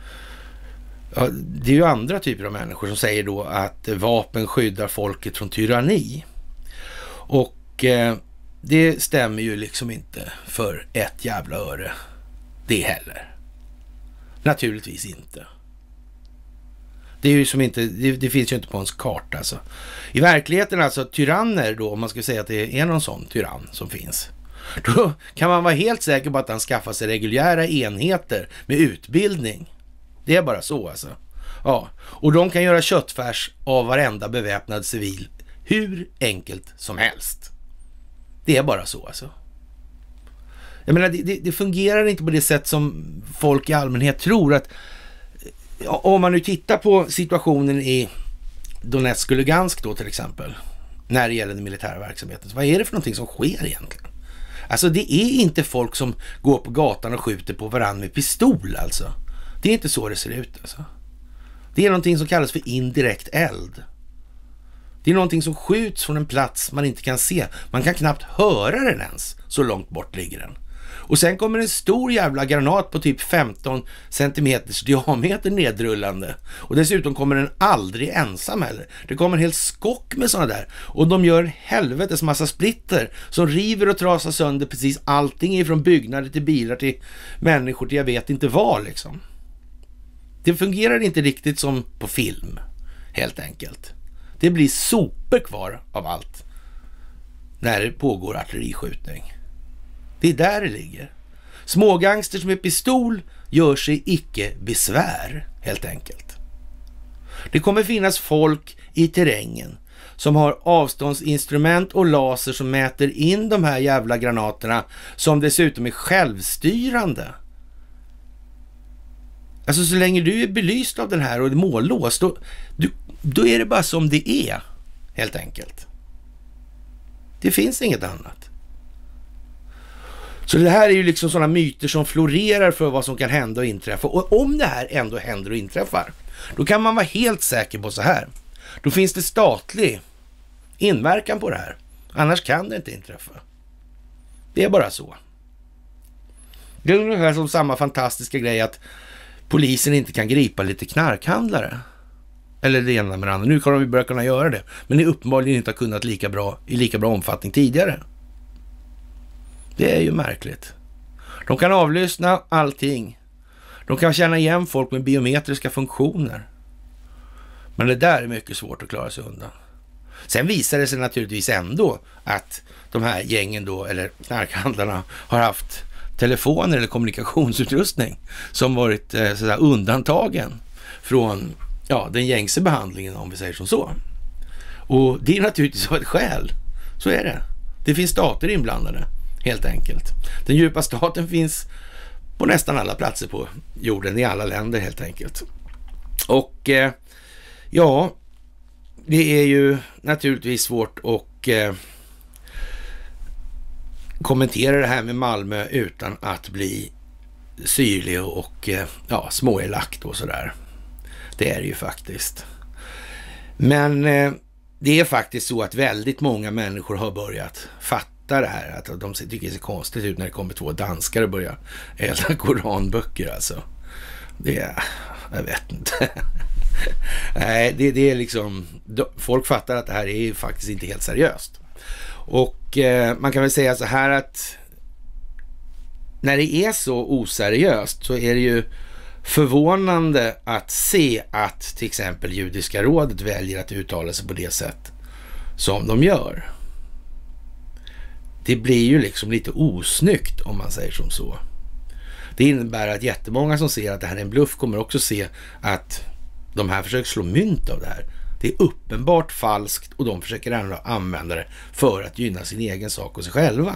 Ja, det är ju andra typer av människor som säger då att vapen skyddar folket från tyranni. Och det stämmer ju liksom inte för ett jävla öre det heller. Naturligtvis inte. Det är ju som inte, det finns ju inte på ens karta alltså. I verkligheten alltså, tyranner då, om man ska säga att det är någon sån tyrann som finns, då kan man vara helt säker på att han skaffar sig reguljära enheter med utbildning. Det är bara så alltså. Ja, och de kan göra köttfärs av varenda beväpnad civil hur enkelt som helst. Det är bara så alltså. Jag menar, det fungerar inte på det sätt som folk i allmänhet tror. Att om man nu tittar på situationen i Donetsk och Lugansk då till exempel, när det gäller den militära verksamheten, så vad är det för någonting som sker egentligen? Alltså det är inte folk som går på gatan och skjuter på varandra med pistol alltså. Det är inte så det ser ut alltså. Det är någonting som kallas för indirekt eld. Det är någonting som skjuts från en plats man inte kan se. Man kan knappt höra den ens, så långt bort ligger den. Och sen kommer en stor jävla granat på typ 15 centimeters diameter nedrullande. Och dessutom kommer den aldrig ensam heller. Det kommer en hel skock med sådana där. Och de gör helvetes massa splitter som river och trasar sönder precis allting ifrån byggnader till bilar till människor till jag vet inte vad liksom. Det fungerar inte riktigt som på film, helt enkelt. Det blir sopor kvar av allt när det pågår artilleriskjutning. Det är där det ligger. Smågangster med pistol gör sig icke besvär, helt enkelt. Det kommer finnas folk i terrängen som har avståndsinstrument och laser som mäter in de här jävla granaterna, som dessutom är självstyrande. Alltså så länge du är belyst av den här och är mållås, då är det bara som det är, helt enkelt. Det finns inget annat. Så det här är ju liksom sådana myter som florerar för vad som kan hända och inträffa. Och om det här ändå händer och inträffar, då kan man vara helt säker på så här. Då finns det statlig inverkan på det här. Annars kan det inte inträffa. Det är bara så. Det är ungefär som samma fantastiska grej att polisen inte kan gripa lite knarkhandlare. Eller det ena med det andra. Nu kan de börja kunna göra det. Men det uppenbarligen inte har kunnat i lika bra omfattning tidigare. Det är ju märkligt. De kan avlyssna allting. De kan känna igen folk med biometriska funktioner. Men det där är mycket svårt att klara sig undan. Sen visar det sig naturligtvis ändå att de här gängen då, eller knarkhandlarna, har haft telefoner eller kommunikationsutrustning som varit sådär undantagen från den gängse behandlingen, om vi säger som så. Och det är naturligtvis av ett skäl. Så är det. Det finns stater inblandade, helt enkelt. Den djupa staten finns på nästan alla platser på jorden, i alla länder helt enkelt. Och det är ju naturligtvis svårt att kommentera det här med Malmö utan att bli syrlig och småelakt och sådär. Det är det ju faktiskt. Men det är faktiskt så att väldigt många människor har börjat fatta det här. Att de tycker det ser konstigt ut när det kommer 2 danskar och börjar elda koranböcker alltså. Jag vet inte. Nej, det är liksom, folk fattar att det här är faktiskt inte helt seriöst. Och man kan väl säga så här att när det är så oseriöst så är det ju förvånande att se att till exempel Judiska rådet väljer att uttala sig på det sätt som de gör. Det blir ju liksom lite osnyggt om man säger som så. Det innebär att jättemånga som ser att det här är en bluff kommer också se att de här försöker slå mynt av det här. Det är uppenbart falskt och de försöker ändå använda det för att gynna sin egen sak och sig själva.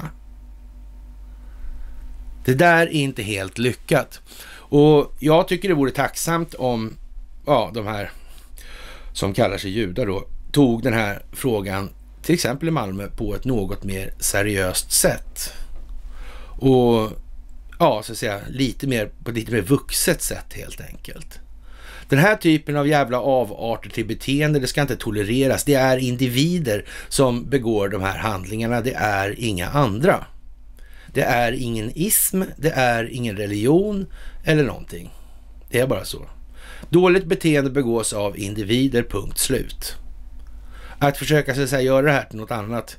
Det där är inte helt lyckat. Och jag tycker det vore tacksamt om de här som kallar sig judar då tog den här frågan till exempel i Malmö på ett något mer seriöst sätt. Och så att säga på ett lite mer vuxet sätt helt enkelt. Den här typen av jävla avarter till beteende, det ska inte tolereras. Det är individer som begår de här handlingarna. Det är inga andra. Det är ingen ism, det är ingen religion eller någonting. Det är bara så. Dåligt beteende begås av individer, punkt slut. Att försöka så att säga göra det här till något annat,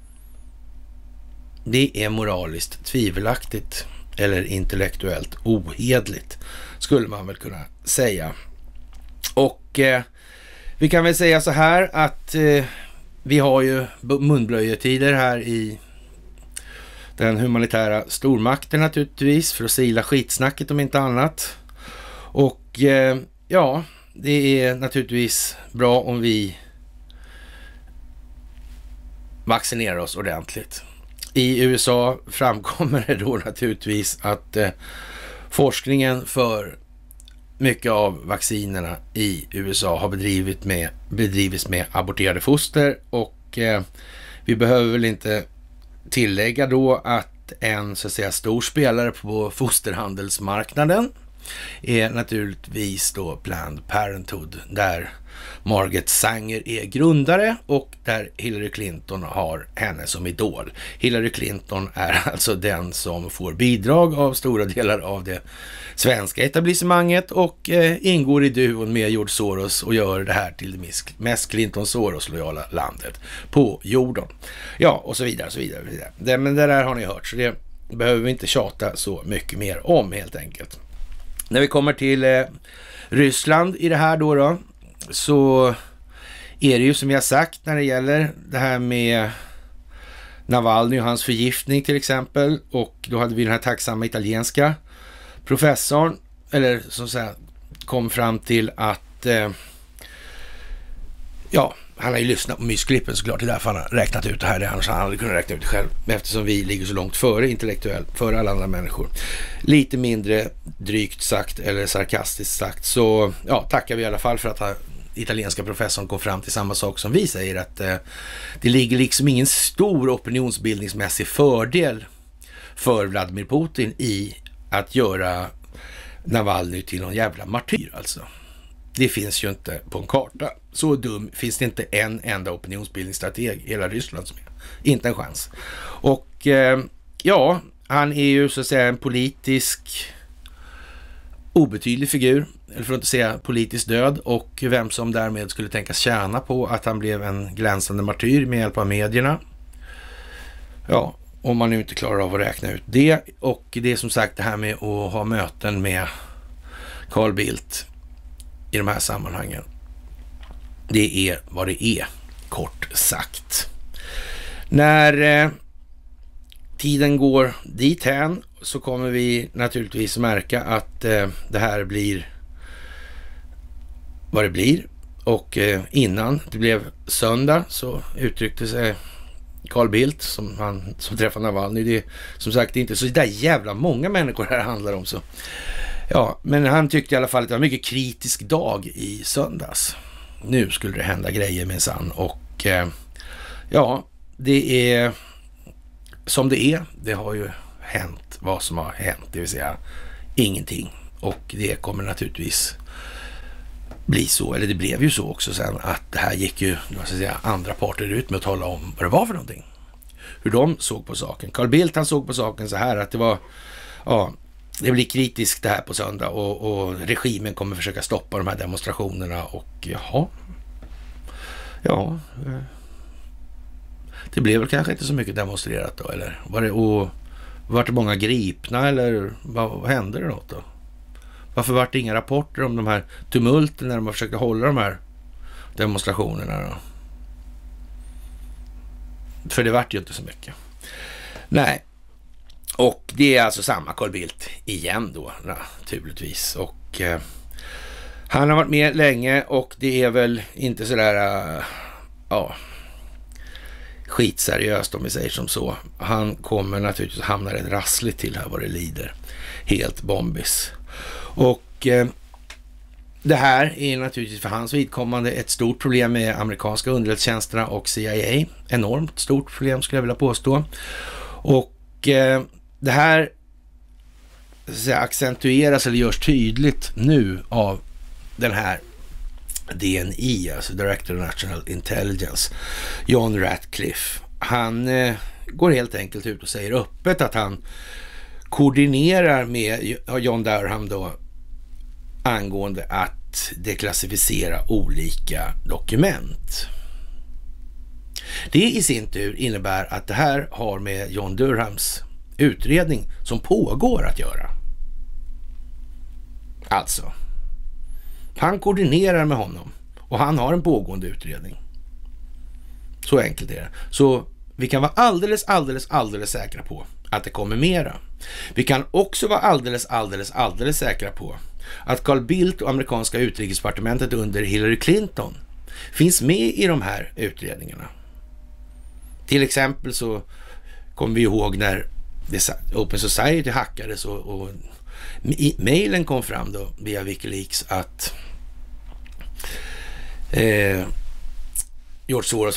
det är moraliskt tvivelaktigt eller intellektuellt ohedligt, skulle man väl kunna säga. Och vi kan väl säga så här att vi har ju munblöjetider här i den humanitära stormakten naturligtvis, för att sila skitsnacket om inte annat. Och det är naturligtvis bra om vi vaccinerar oss ordentligt. I USA framkommer det då naturligtvis att forskningen för mycket av vaccinerna i USA har bedrivits med aborterade foster, och vi behöver väl inte tillägga då att en så att säga stor spelare på fosterhandelsmarknaden är naturligtvis då Planned Parenthood, där Margaret Sanger är grundare och där Hillary Clinton har henne som idol. Hillary Clinton är alltså den som får bidrag av stora delar av det svenska etablissemanget och ingår i duon med George Soros och gör det här till det mest Clinton-Soros-lojala landet på jorden. Ja, och så vidare, så vidare. Men det där har ni hört, så det behöver vi inte tjata så mycket mer om helt enkelt. När vi kommer till Ryssland i det här då, så är det ju som jag sagt när det gäller det här med Navalny och hans förgiftning till exempel, och då hade vi den här tacksamma italienska professorn, eller som sagt kom fram till att han har ju lyssnat på mysklippen såklart, det är därför han har räknat ut det här, annars hade han aldrig kunnat räkna ut det själv, eftersom vi ligger så långt före intellektuellt, före alla andra människor. Lite mindre drygt sagt eller sarkastiskt sagt, så tackar vi i alla fall för att italienska professorn kom fram till samma sak som vi säger, att det ligger liksom ingen stor opinionsbildningsmässig fördel för Vladimir Putin i att göra Navalny till någon jävla martyr alltså. Det finns ju inte på en karta. Så dum finns det inte en enda opinionsbildningsstrateg i hela Ryssland som är. Inte en chans. Och han är ju så att säga en politisk obetydlig figur, eller för att inte säga politiskt död, och vem som därmed skulle tänkas tjäna på att han blev en glänsande martyr med hjälp av medierna. Ja, om man nu inte klarar av att räkna ut det. Och det är som sagt det här med att ha möten med Carl Bildt i de här sammanhangen. Det är vad det är, kort sagt. När tiden går dithän så kommer vi naturligtvis märka att det här blir vad det blir. Och innan det blev söndag så uttryckte sig Carl Bildt som träffade Navalny. Det är som sagt inte så där jävla många människor här handlar om så. Ja, men han tyckte i alla fall att det var en mycket kritisk dag i söndags. Nu skulle det hända grejer minsann, och det är som det är. Det har ju hänt vad som har hänt, det vill säga ingenting. Och det kommer naturligtvis bli så, eller det blev ju så också sen, att det här gick ju, vad ska jag säga, andra parter ut med att tala om vad det var för någonting. Hur de såg på saken. Carl Bildt, han såg på saken så här, att det var, det blir kritiskt det här på söndag och regimen kommer försöka stoppa de här demonstrationerna, och det blev väl kanske inte så mycket demonstrerat då, eller var det många gripna, eller vad hände det något då? Varför var det inga rapporter om de här tumulten när de har försökt hålla de här demonstrationerna då? För det vart ju inte så mycket. Nej. Och det är alltså samma Carl Bildt igen då, naturligtvis. Och han har varit med länge, och det är väl inte sådär skitseriöst om vi säger som så. Han kommer naturligtvis hamna rätt rassligt till här vad det lider. Helt bombis. Och det här är naturligtvis för hans vidkommande ett stort problem med amerikanska underrättelsetjänsterna och CIA. Enormt stort problem skulle jag vilja påstå. Och det här accentueras eller görs tydligt nu av den här DNI, alltså Director of National Intelligence, John Ratcliffe. Han går helt enkelt ut och säger öppet att han koordinerar med John Durham då angående att deklassificera olika dokument. Det i sin tur innebär att det här har med John Durhams utredning som pågår att göra. Alltså, han koordinerar med honom och han har en pågående utredning. Så enkelt är det. Så vi kan vara alldeles säkra på att det kommer mera. Vi kan också vara alldeles säkra på att Carl Bildt och amerikanska utrikesdepartementet under Hillary Clinton finns med i de här utredningarna. Till exempel så kommer vi ihåg när Open Society hackades och mejlen kom fram då via Wikileaks att George Soros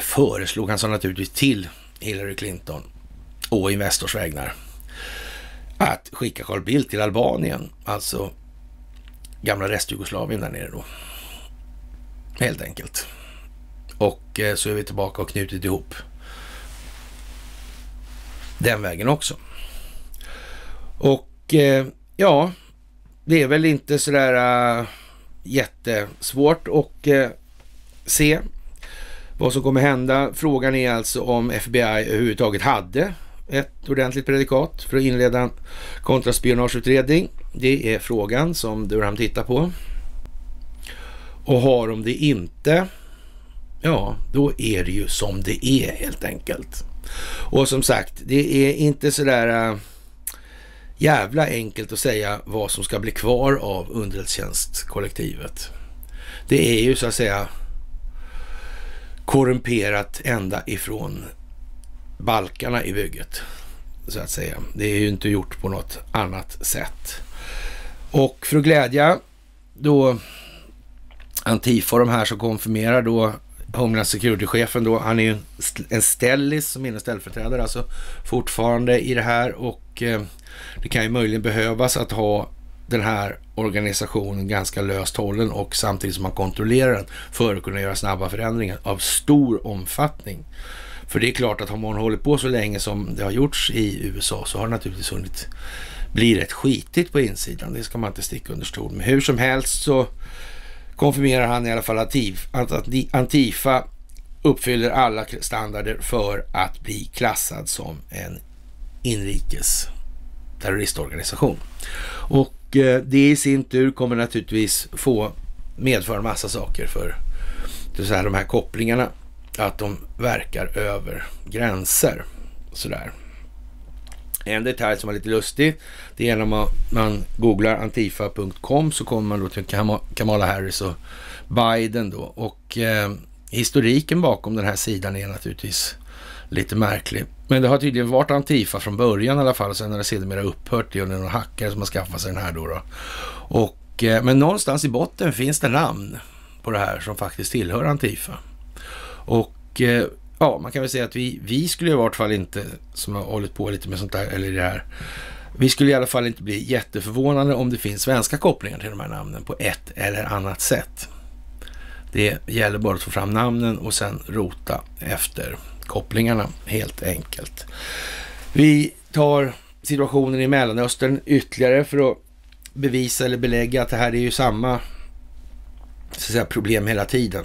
föreslog, han sa naturligtvis till Hillary Clinton och Investors vägnar att skicka Carl Bildt till Albanien, alltså gamla Restjugoslavien där nere då. Helt enkelt. Och så är vi tillbaka och knutit ihop den vägen också. Och ja, det är väl inte sådär jättesvårt att se vad som kommer hända. Frågan är alltså om FBI överhuvudtaget hade ett ordentligt predikat för att inleda en kontraspionageutredning. Det är frågan som Durham tittar på. Och har de det inte, ja, då är det ju som det är helt enkelt. Och som sagt, det är inte sådär jävla enkelt att säga vad som ska bli kvar av underrättelsetjänstkollektivet. Det är ju så att säga korrumperat ända ifrån balkarna i bygget, så att säga. Det är ju inte gjort på något annat sätt. Och för att glädja då Antifa, de här som konfirmerar då Homeland Security-chefen då, han är ju en ställis som är en ställföreträdare alltså fortfarande i det här, och det kan ju möjligen behövas att ha den här organisationen ganska löst hållen och samtidigt som man kontrollerar den för att kunna göra snabba förändringar av stor omfattning. För det är klart att har man hållit på så länge som det har gjorts i USA så har det naturligtvis hunnit bli rätt skitigt på insidan. Det ska man inte sticka under stol med. Hur som helst så konfirmerar han i alla fall att Antifa uppfyller alla standarder för att bli klassad som en inrikes terroristorganisation. Och det i sin tur kommer naturligtvis få medföra massa saker för så här, de här kopplingarna, att de verkar över gränser. Sådär. En detalj som var lite lustig, det är när man googlar antifa.com så kommer man då till Kamala Harris och Biden då, och historiken bakom den här sidan är naturligtvis lite märklig. Men det har tydligen varit Antifa från början i alla fall, och sen har det sedermera upphört. Det är några hackare som har skaffat sig den här då. Och, men någonstans i botten finns det namn på det här som faktiskt tillhör Antifa. Och ja, man kan väl säga att vi skulle i vart fall inte, som har hållit på lite med sånt där, eller det här, vi skulle i alla fall inte bli jätteförvånade om det finns svenska kopplingar till de här namnen på ett eller annat sätt. Det gäller bara att få fram namnen och sen rota efter kopplingarna helt enkelt. Vi tar situationen i Mellanöstern ytterligare för att bevisa eller belägga att det här är ju samma så att säga, problem hela tiden.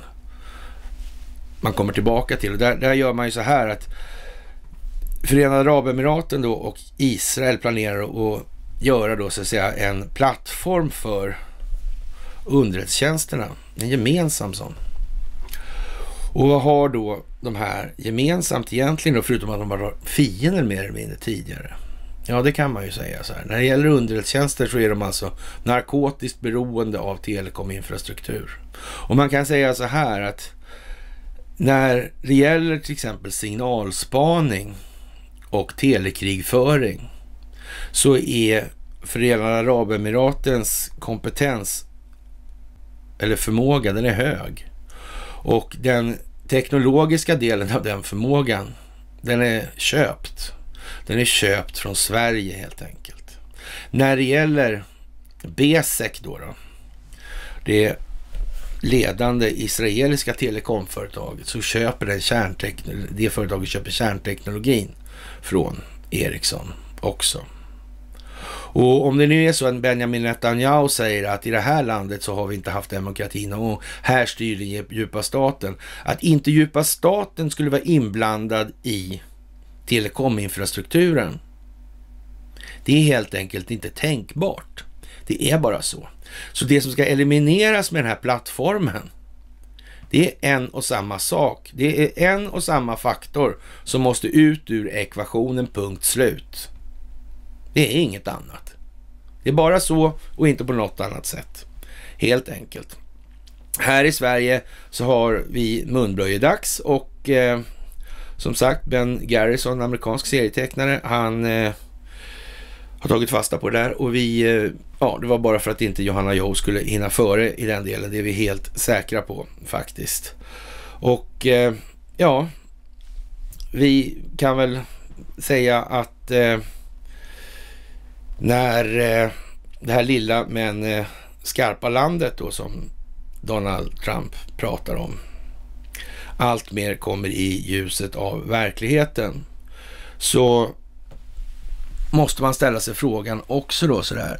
Man kommer tillbaka till, och där gör man ju så här att Förenade Arabemiraten då och Israel planerar att göra då så att säga en plattform för underrättelsetjänsterna, en gemensam sån. Och vad har då de här gemensamt egentligen då, förutom att de var fiender mer eller mindre tidigare? Ja, det kan man ju säga så här. När det gäller underrättelsetjänster så är de alltså narkotiskt beroende av telekominfrastruktur. Och man kan säga så här att när det gäller till exempel signalspaning och telekrigföring så är Förenade Arabemiratens kompetens eller förmåga, den är hög. Och den teknologiska delen av den förmågan, den är köpt. Den är köpt från Sverige helt enkelt. När det gäller BSEC då, det ledande israeliska telekomföretaget, så köper det företaget köper kärnteknologin från Ericsson också. Och om det nu är så att Benjamin Netanyahu säger att i det här landet så har vi inte haft demokratin och här styr den djupa staten, att inte djupa staten skulle vara inblandad i telekominfrastrukturen, det är helt enkelt inte tänkbart. Det är bara så. Så det som ska elimineras med den här plattformen, det är en och samma sak. Det är en och samma faktor som måste ut ur ekvationen, punkt slut. Det är inget annat. Det är bara så och inte på något annat sätt. Helt enkelt. Här i Sverige så har vi munblöjedags och som sagt Ben Garrison, amerikansk serietecknare, han har tagit fasta på det där, och det var bara för att inte Johanna Joe skulle hinna före i den delen. Det är vi helt säkra på faktiskt. Och vi kan väl säga att när det här lilla men skarpa landet då som Donald Trump pratar om allt mer kommer i ljuset av verkligheten, så måste man ställa sig frågan också då sådär.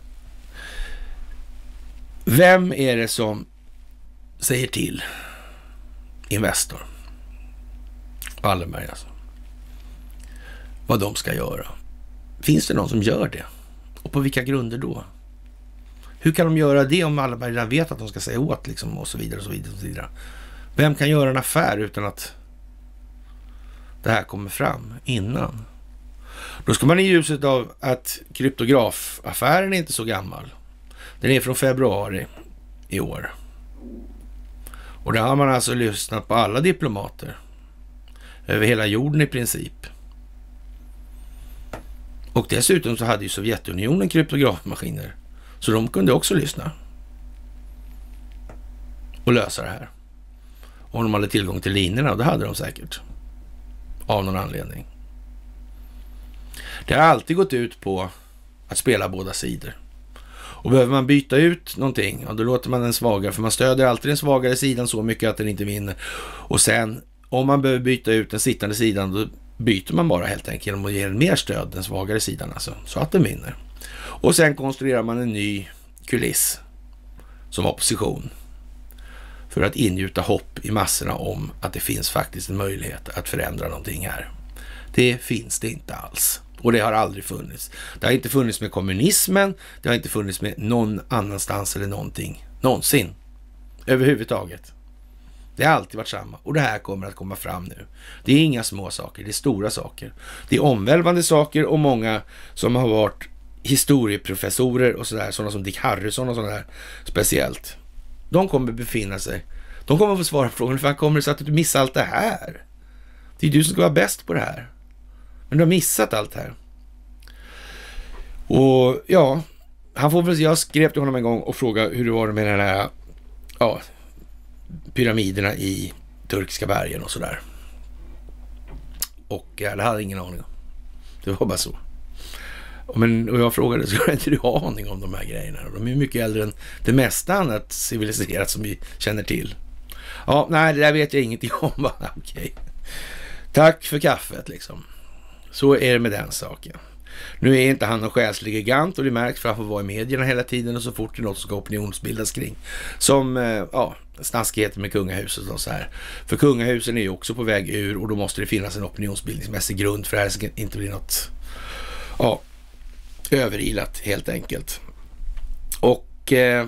Vem är det som säger till Investor, Wallenberg alltså, vad de ska göra? Finns det någon som gör det? Och på vilka grunder då? Hur kan de göra det om Wallenberg redan vet att de ska säga åt liksom, och så vidare och så vidare och så vidare? Vem kan göra en affär utan att det här kommer fram innan? Då ska man i ljuset av att kryptografaffären är inte så gammal. Den är från februari i år. Och där har man alltså lyssnat på alla diplomater över hela jorden i princip. Och dessutom så hade ju Sovjetunionen kryptografmaskiner, så de kunde också lyssna och lösa det här. Och de hade tillgång till linjerna, och det hade de säkert av någon anledning. Det har alltid gått ut på att spela båda sidor. Och behöver man byta ut någonting, då låter man den svagare, för man stöder alltid den svagare sidan så mycket att den inte vinner. Och sen, om man behöver byta ut den sittande sidan, då byter man bara helt enkelt genom att ge den mer stöd, den svagare sidan alltså, så att den vinner. Och sen konstruerar man en ny kuliss som opposition för att ingjuta hopp i massorna om att det finns faktiskt en möjlighet att förändra någonting här. Det finns det inte alls. Och det har aldrig funnits. Det har inte funnits med kommunismen. Det har inte funnits med någon annanstans eller någonting. Någonsin. Överhuvudtaget. Det har alltid varit samma. Och det här kommer att komma fram nu. Det är inga små saker. Det är stora saker. Det är omvälvande saker, och många som har varit historieprofessorer och sådär. Sådana som Dick Harrison och sådär speciellt. De kommer befinna sig. De kommer att få svara på frågan: hur kommer det sig att du missar allt det här? Det är du som ska vara bäst på det här. Men du har missat allt här. Och ja, han får väl, jag skrev till honom en gång och frågade hur det var med den här pyramiderna i turkiska bergen och sådär. Och det hade ingen aning om. Det var bara så. Och jag frågade, ska inte du ha aning om de här grejerna? De är mycket äldre än det mesta annat civiliserat som vi känner till. Ja, nej, det där vet jag ingenting om. Okej. Tack för kaffet liksom. Så är det med den saken. Nu är inte han någon själslig gigant, och det märks för att han får vara i medierna hela tiden, och så fort det är något som ska opinionsbildas kring. Som snaskigheter med kungahuset och så här. För kungahusen är ju också på väg ur, och då måste det finnas en opinionsbildningsmässig grund för det här ska inte bli något överilat helt enkelt. Och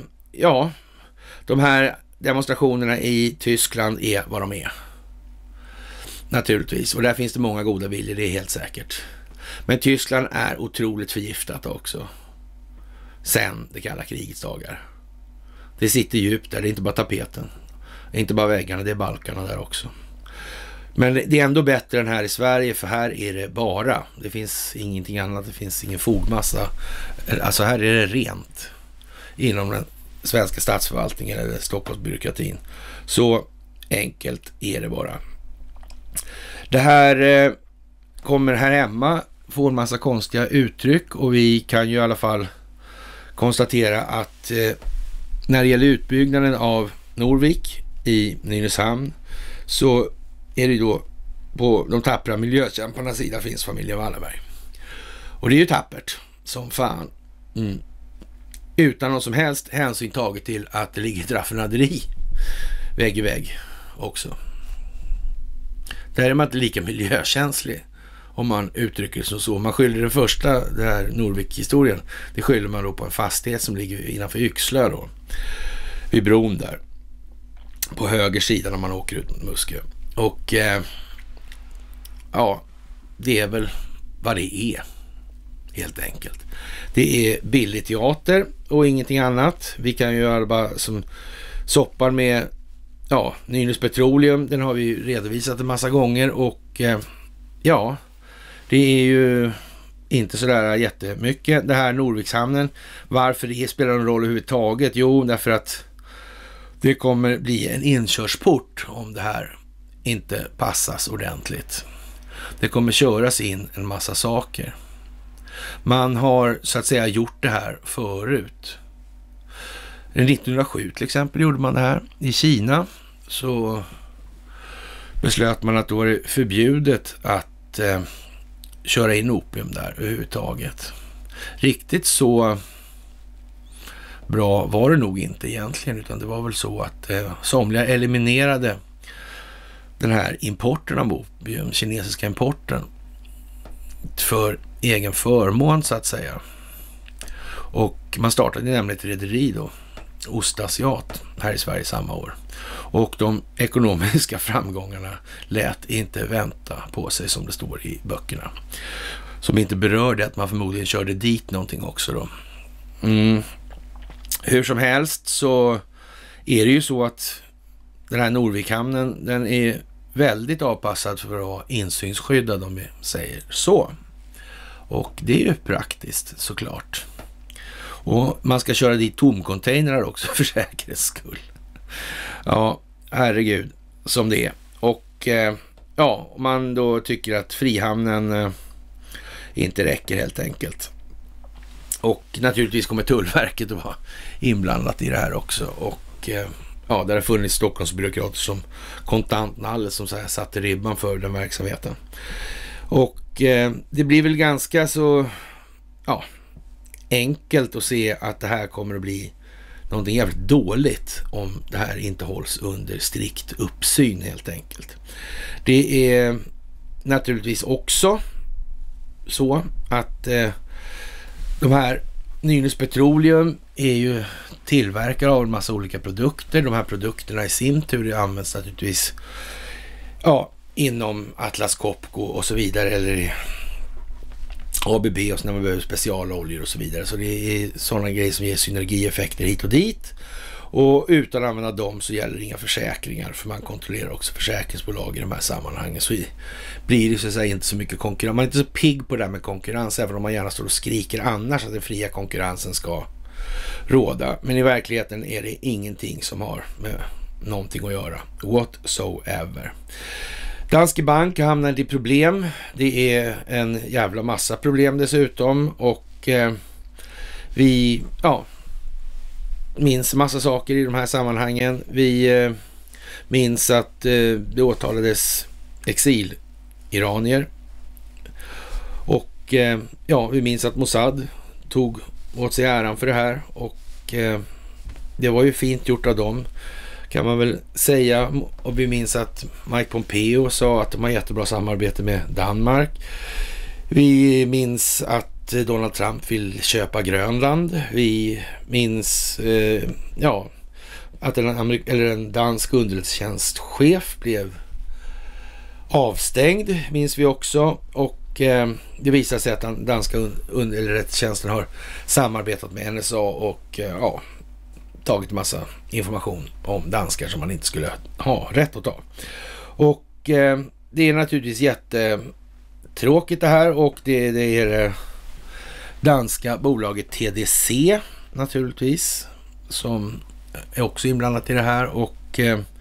de här demonstrationerna i Tyskland är vad de är. Naturligtvis. Och där finns det många goda viljor, det är helt säkert. Men Tyskland är otroligt förgiftat också. Sen det kalla krigets dagar. Det sitter djupt där, det är inte bara tapeten. Det är inte bara väggarna, det är balkarna där också. Men det är ändå bättre än här i Sverige, för här är det bara. Det finns ingenting annat, det finns ingen fogmassa. Alltså här är det rent inom den svenska statsförvaltningen eller Stockholmsbyråkratin. Så enkelt är det bara. Det här kommer här hemma få en massa konstiga uttryck, och vi kan ju i alla fall konstatera att när det gäller utbyggnaden av Norvik i Nynäshamn, så är det då på de tappra miljökämparnas sida finns familjen Wallenberg. Och det är ju tappert som fan. Utan någon som helst hänsyn taget till att det ligger ett raffinaderi vägg i vägg också. Där är man inte lika miljökänslig, om man uttrycker det så. Man skyller den första, den här Norvik-historien, det skyller man då på en fastighet som ligger innanför Yxlö då, vid bron där, på höger sida när man åker ut mot Muskö. Och det är väl vad det är, helt enkelt. Det är billig teater och ingenting annat. Vi kan ju göra bara som soppar med Nynäs Petroleum, den har vi redovisat en massa gånger, och det är ju inte sådär jättemycket. Det här Norvikshamnen, varför det spelar en roll överhuvudtaget? Jo, därför att det kommer bli en inkörsport om det här inte passas ordentligt. Det kommer köras in en massa saker. Man har så att säga gjort det här förut. 1907 till exempel gjorde man det här. I Kina så beslöt man att då var det förbjudet att köra in opium där överhuvudtaget. Riktigt så bra var det nog inte egentligen, utan det var väl så att somliga eliminerade den här importen av opium, kinesiska importen, för egen förmån så att säga. Och man startade nämligen ett rederi då, Ostasiat, här i Sverige samma år. Och de ekonomiska framgångarna lät inte vänta på sig, som det står i böckerna. Som inte berörde att man förmodligen körde dit någonting också då. Hur som helst så är det ju så att den här Norvikhamnen, den är väldigt avpassad för att vara insynsskyddad, om vi säger så. Och det är ju praktiskt såklart. Och man ska köra dit tomcontainrar också för säkerhets skull. Ja, herregud, som det är. Och ja, om man då tycker att Frihamnen inte räcker helt enkelt. Och naturligtvis kommer Tullverket att vara inblandat i det här också. Och ja, där har funnits Stockholmsbyråkrater som kontantnalle som så här satte ribban för den verksamheten. Och det blir väl ganska så enkelt att se att det här kommer att bli någonting jävligt dåligt om det här inte hålls under strikt uppsyn helt enkelt. Det är naturligtvis också så att de här Nynäs Petroleum är ju tillverkare av en massa olika produkter. De här produkterna i sin tur används naturligtvis inom Atlas Copco och så vidare, eller ABB, och så när man behöver specialoljor och så vidare. Så det är sådana grejer som ger synergieffekter hit och dit. Och utan att använda dem så gäller inga försäkringar, för man kontrollerar också försäkringsbolag i de här sammanhangen. Så blir det så att säga inte så mycket konkurrens. Man är inte så pigg på det där med konkurrens, även om man gärna står och skriker annars att den fria konkurrensen ska råda. Men i verkligheten är det ingenting som har med någonting att göra whatsoever. Danske Bank har hamnat i problem. Det är en jävla massa problem dessutom. Och vi minns massa saker i de här sammanhangen. Vi minns att det åtalades exiliranier. Och vi minns att Mossad tog åt sig äran för det här. Och det var ju fint gjort av dem, kan man väl säga. Och vi minns att Mike Pompeo sa att de har jättebra samarbete med Danmark. Vi minns att Donald Trump vill köpa Grönland. Vi minns att en dansk underrättelsetjänstchef blev avstängd, minns vi också. Och det visar sig att den danska underrättelsetjänsten har samarbetat med NSA och tagit massa information om danskar som man inte skulle ha rätt att ta. Och det är naturligtvis jättetråkigt det här, och det är det danska bolaget TDC naturligtvis som är också inblandat i det här, och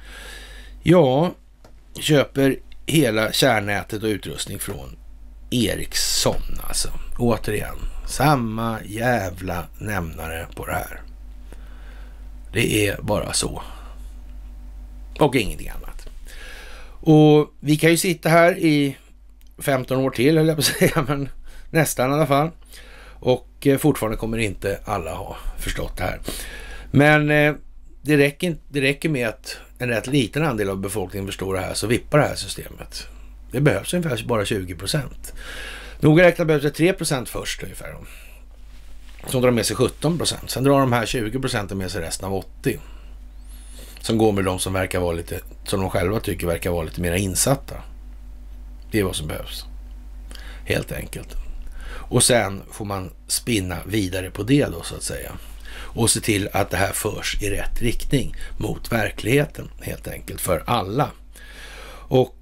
köper hela kärnnätet och utrustning från Ericsson alltså. Återigen, samma jävla nämnare på det här. Det är bara så. Och ingenting annat. Och vi kan ju sitta här i 15 år till, höll jag på att säga, men nästan i alla fall. Och fortfarande kommer inte alla ha förstått det här. Men det räcker med att en rätt liten andel av befolkningen förstår det här, så vippar det här systemet. Det behövs ungefär bara 20%. Noga räknat behövs det 3% först ungefär. Som drar med sig 17%. Sen drar de här 20% med sig resten av 80%. Som går med de som verkar vara lite, som de själva tycker verkar vara lite mer insatta. Det är vad som behövs. Helt enkelt. Och sen får man spinna vidare på det då, så att säga. Och se till att det här förs i rätt riktning mot verkligheten, helt enkelt, för alla. Och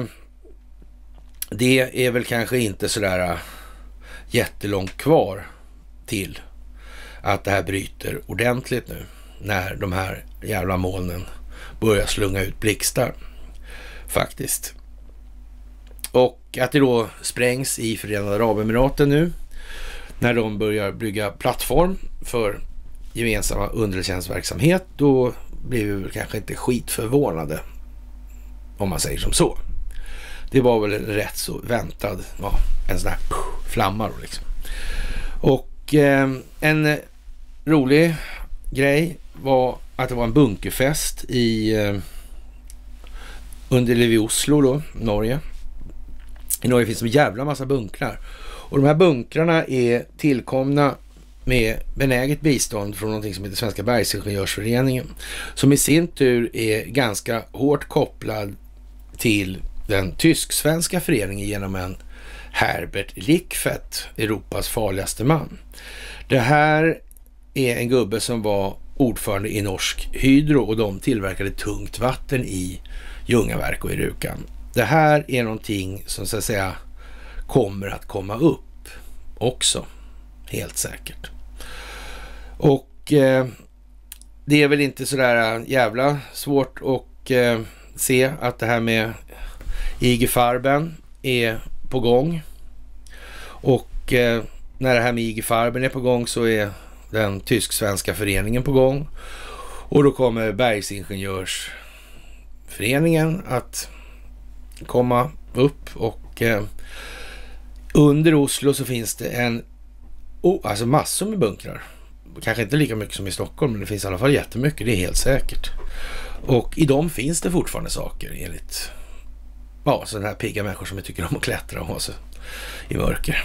det är väl kanske inte sådär jättelångt kvar till att det här bryter ordentligt nu, när de här jävla molnen börjar slunga ut blixtar faktiskt. Och att det då sprängs i Förenade Arabemiraten nu, när de börjar bygga plattform för gemensamma underrättelsetjänstverksamhet, då blir vi väl kanske inte skitförvånade, om man säger som så. Det var väl rätt så väntad, en sån här flamma då liksom. Och en rolig grej var att det var en bunkerfest under vid Oslo då, Norge. I Norge finns det en jävla massa bunkrar. Och de här bunkrarna är tillkomna med benäget bistånd från någonting som heter Svenska Bergsingenjörsföreningen, som i sin tur är ganska hårt kopplad till den tysk-svenska föreningen genom en Herbert Lickfett, Europas farligaste man. Det här är en gubbe som var ordförande i Norsk Hydro och de tillverkade tungt vatten i Ljungaverk och i Rjukan. Det här är någonting som så att säga kommer att komma upp också, helt säkert. Och det är väl inte sådär jävla svårt att se att det här med IG Farben är på gång. Och när det här med IG Farben är på gång så är den tysk-svenska föreningen på gång. Och då kommer Bergsingenjörsföreningen att komma upp. Och under Oslo så finns det alltså massor med bunkrar. Kanske inte lika mycket som i Stockholm, men det finns i alla fall jättemycket, det är helt säkert. Och i dem finns det fortfarande saker enligt sådana här pigga människor som tycker om att klättra och ha sig i mörker.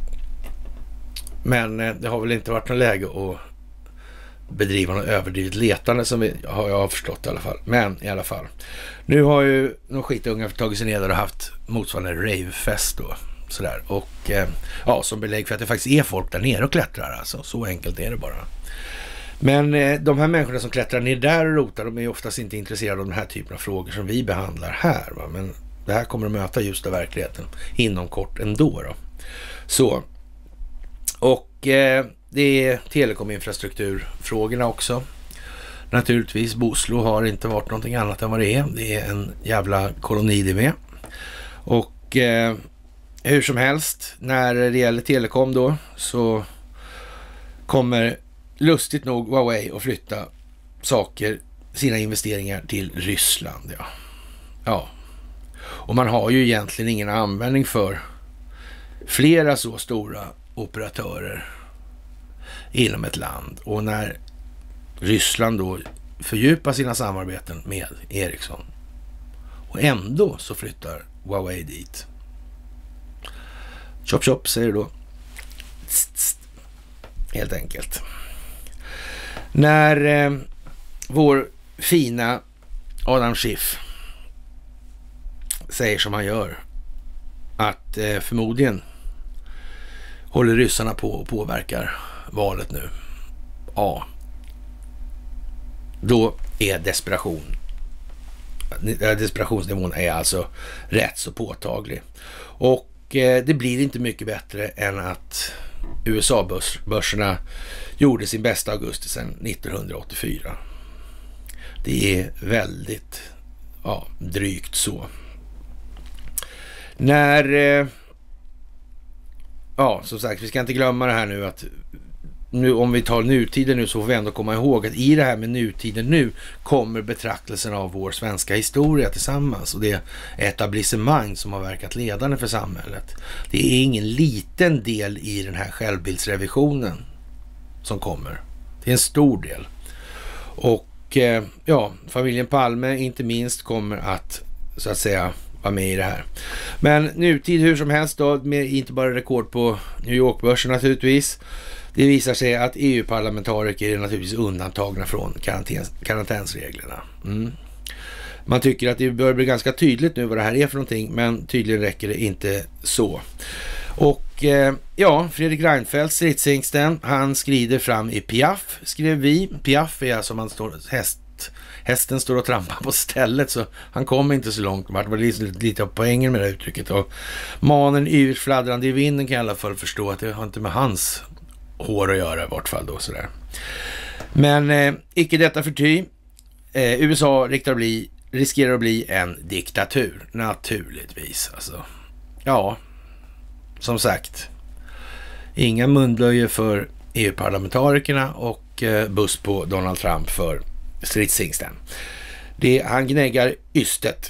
Men det har väl inte varit någon läge att bedriva något överdrivet letande som jag har förstått i alla fall. Men i alla fall. Nu har ju någon skitungar tagit sig ner där och haft motsvarande ravefest då. Sådär. Och som belägg för att det faktiskt är folk där nere och klättrar. Alltså. Så enkelt är det bara. Men de här människorna som klättrar ner där och rotar, de är oftast inte intresserade av den här typen av frågor som vi behandlar här. Va? Men det här kommer att möta just av verkligheten inom kort ändå då. Så. Och det är telekominfrastrukturfrågorna också. Naturligtvis, Oslo har inte varit någonting annat än vad det är. Det är en jävla koloni det med. Och hur som helst, när det gäller telekom då, så kommer lustigt nog Huawei att flytta sina investeringar till Ryssland. Ja. Och man har ju egentligen ingen användning för flera så stora operatörer inom ett land. Och när Ryssland då fördjupar sina samarbeten med Ericsson och ändå så flyttar Huawei dit. Chop chop säger då. Helt enkelt. När vår fina Adam Schiff säger som han gör, att förmodligen håller ryssarna på och påverkar valet nu. Ja. Då är desperationsnivån är alltså rätt så påtaglig. Och det blir inte mycket bättre än att USA-börserna gjorde sin bästa augusti sedan 1984. Det är väldigt drygt så. När som sagt, vi ska inte glömma det här nu att om vi tar nutiden nu så får vi ändå komma ihåg att i det här med nutiden nu kommer betraktelsen av vår svenska historia tillsammans och det etablissemang som har verkat ledande för samhället. Det är ingen liten del i den här självbildsrevisionen som kommer. Det är en stor del. Och familjen Palme inte minst kommer att så att säga vara med i det här. Men nutid hur som helst då, med inte bara rekord på New York-börsen naturligtvis. Det visar sig att EU-parlamentariker är naturligtvis undantagna från karantänsreglerna. Man tycker att det bör bli ganska tydligt nu vad det här är för någonting, men tydligen räcker det inte så. Och Fredrik Reinfeldt, stridshingsten, han skrider fram i Piaf, skrev vi. Piaf är alltså man står hästen står och trampar på stället, så han kommer inte så långt. Det var lite av poängen med det här uttrycket. Och manen yvigt fladdrande i vinden kan jag i alla fall förstå att det har inte med hans hår att göra i vart fall då sådär. Men icke detta förty. USA riskerar att bli en diktatur, naturligtvis. Alltså, som sagt. Inga munblöjor för EU-parlamentarikerna och buss på Donald Trump för stridshingsten. Han gnäggar ystet.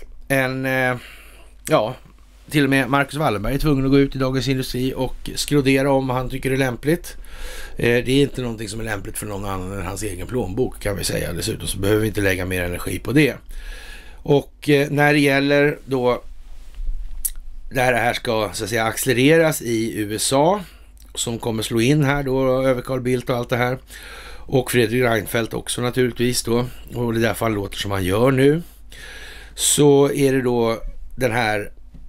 Till och med Marcus Wallenberg är tvungen att gå ut i Dagens Industri och skrodera om vad han tycker är lämpligt. Det är inte någonting som är lämpligt för någon annan än hans egen plånbok, kan vi säga. Dessutom så behöver vi inte lägga mer energi på det. Och när det gäller då där det här ska så att säga accelereras i USA, som kommer slå in här då över Carl Bildt och allt det här, och Fredrik Reinfeldt också naturligtvis då, och det är därför han låter som han gör nu, så är det då den här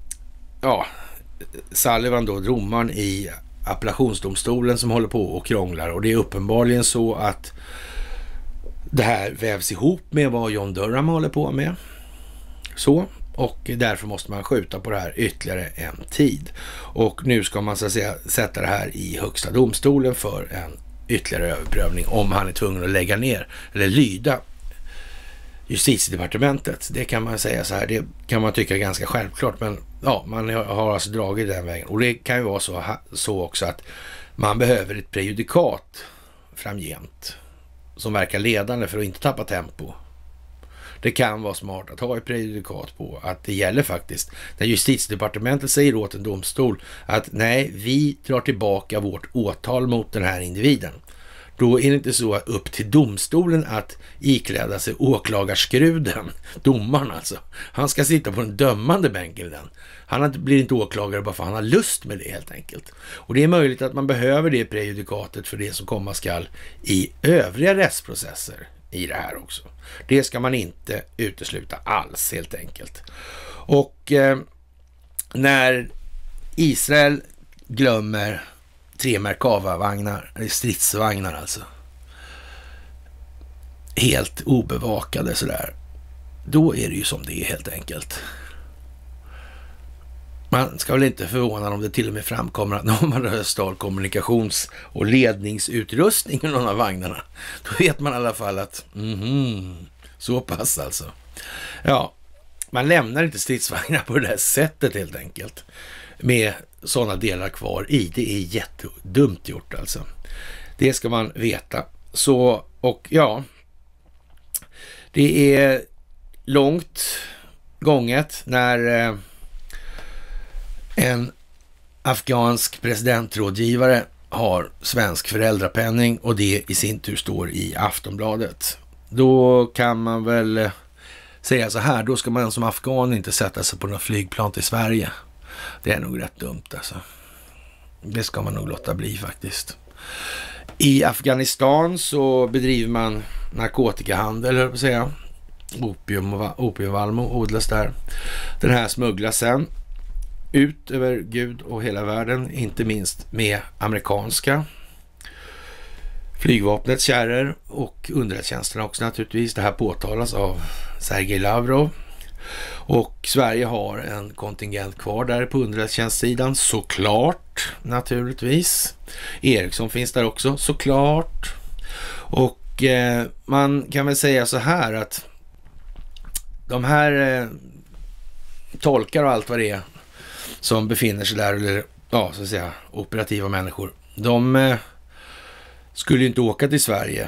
Sullivan då, domaren i appellationsdomstolen, som håller på och krånglar, och det är uppenbarligen så att det här vävs ihop med vad John Durham håller på med. Så, och därför måste man skjuta på det här ytterligare en tid. Och nu ska man så att säga sätta det här i högsta domstolen för en ytterligare överprövning om han är tvungen att lägga ner eller lyda Justitiedepartementet. Det kan man säga så här, det kan man tycka är ganska självklart, men man har alltså dragit den vägen. Och det kan ju vara så också att man behöver ett prejudikat framgent som verkar ledande för att inte tappa tempo. Det kan vara smart att ha ett prejudikat på att det gäller faktiskt. När Justitiedepartementet säger åt en domstol att nej, vi drar tillbaka vårt åtal mot den här individen. Då är det inte så upp till domstolen att ikläda sig åklagarskruden. Domaren alltså. Han ska sitta på den dömande bänken. Han blir inte åklagare bara för att han har lust med det helt enkelt. Och det är möjligt att man behöver det prejudikatet för det som komma skall i övriga rättsprocesser i det här också. Det ska man inte utesluta alls helt enkelt. Och när Israel glömmer 3 Merkava-vagnar, stridsvagnar alltså, helt obevakade sådär, då är det ju som det är helt enkelt. Man ska väl inte förvåna om det till och med framkommer att någon har stal kommunikations- och ledningsutrustning i någon av vagnarna. Då vet man i alla fall att så pass alltså. Ja, man lämnar inte stridsvagnar på det här sättet helt enkelt, med sådana delar kvar i. Det är jättedumt gjort alltså. Det ska man veta. Så, och det är långt gånget när en afghansk presidentrådgivare har svensk föräldrapenning och det i sin tur står i Aftonbladet. Då kan man väl säga så här, då ska man som afghan inte sätta sig på något flygplan till Sverige. Det är nog rätt dumt alltså. Det ska man nog låta bli faktiskt. I Afghanistan så bedriver man narkotikahandel, höll jag på att säga. Opiumvalmo odlas där. Den här smugglas sen ut över Gud och hela världen, inte minst med amerikanska flygvapnets kärror och underrättelsetjänsterna också naturligtvis. Det här påtalas av Sergej Lavrov. Och Sverige har en kontingent kvar där på underrättelsetjänstsidan, såklart, naturligtvis. Ericsson finns där också, såklart. Och man kan väl säga så här att de här tolkar och allt vad det är som befinner sig där, eller så att säga operativa människor, de skulle ju inte åka till Sverige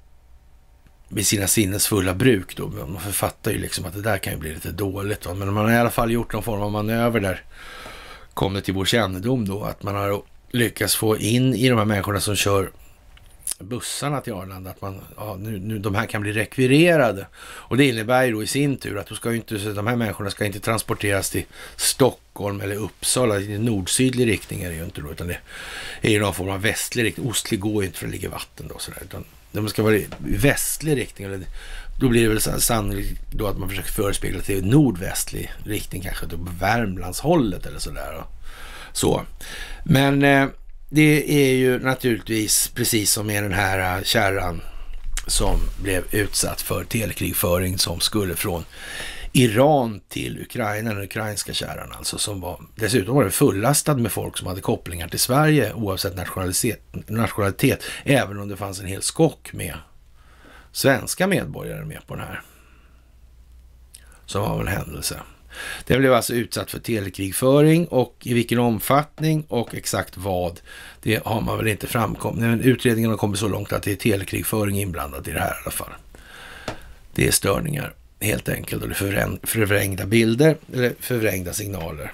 vid sina sinnesfulla bruk då. Man författar ju liksom att det där kan ju bli lite dåligt. Men man har i alla fall gjort någon form av manöver där, kom det till vår kännedom då, att man har lyckats få in i de här människorna som kör bussarna till Arlanda att man, nu de här kan bli rekvirerade. Och det innebär ju då i sin tur att de här människorna ska inte transporteras till Stockholm eller Uppsala i nordsydlig riktning är det ju inte då, utan det är ju någon form av västlig riktning. Oslo går ju inte för att det ligger vatten då sådär, utan de ska vara i västlig riktning, eller då blir det väl sannolikt då att man försöker förespegla till nordvästlig riktning, kanske då på Värmlandshållet eller sådär. Så. Men det är ju naturligtvis precis som med den här kärran som blev utsatt för telekrigföring som skulle från Iran till Ukraina, den ukrainska kärran alltså, som var, dessutom var det fullastad med folk som hade kopplingar till Sverige oavsett nationalitet, även om det fanns en hel skock med svenska medborgare med på den här. Som var en händelse. Den blev alltså utsatt för telekrigföring och i vilken omfattning och exakt vad, det har man väl inte framkommit. Men utredningen har kommit så långt att det är telekrigföring inblandat i det här i alla fall. Det är störningar helt enkelt och det är förvrängda bilder eller förvrängda signaler.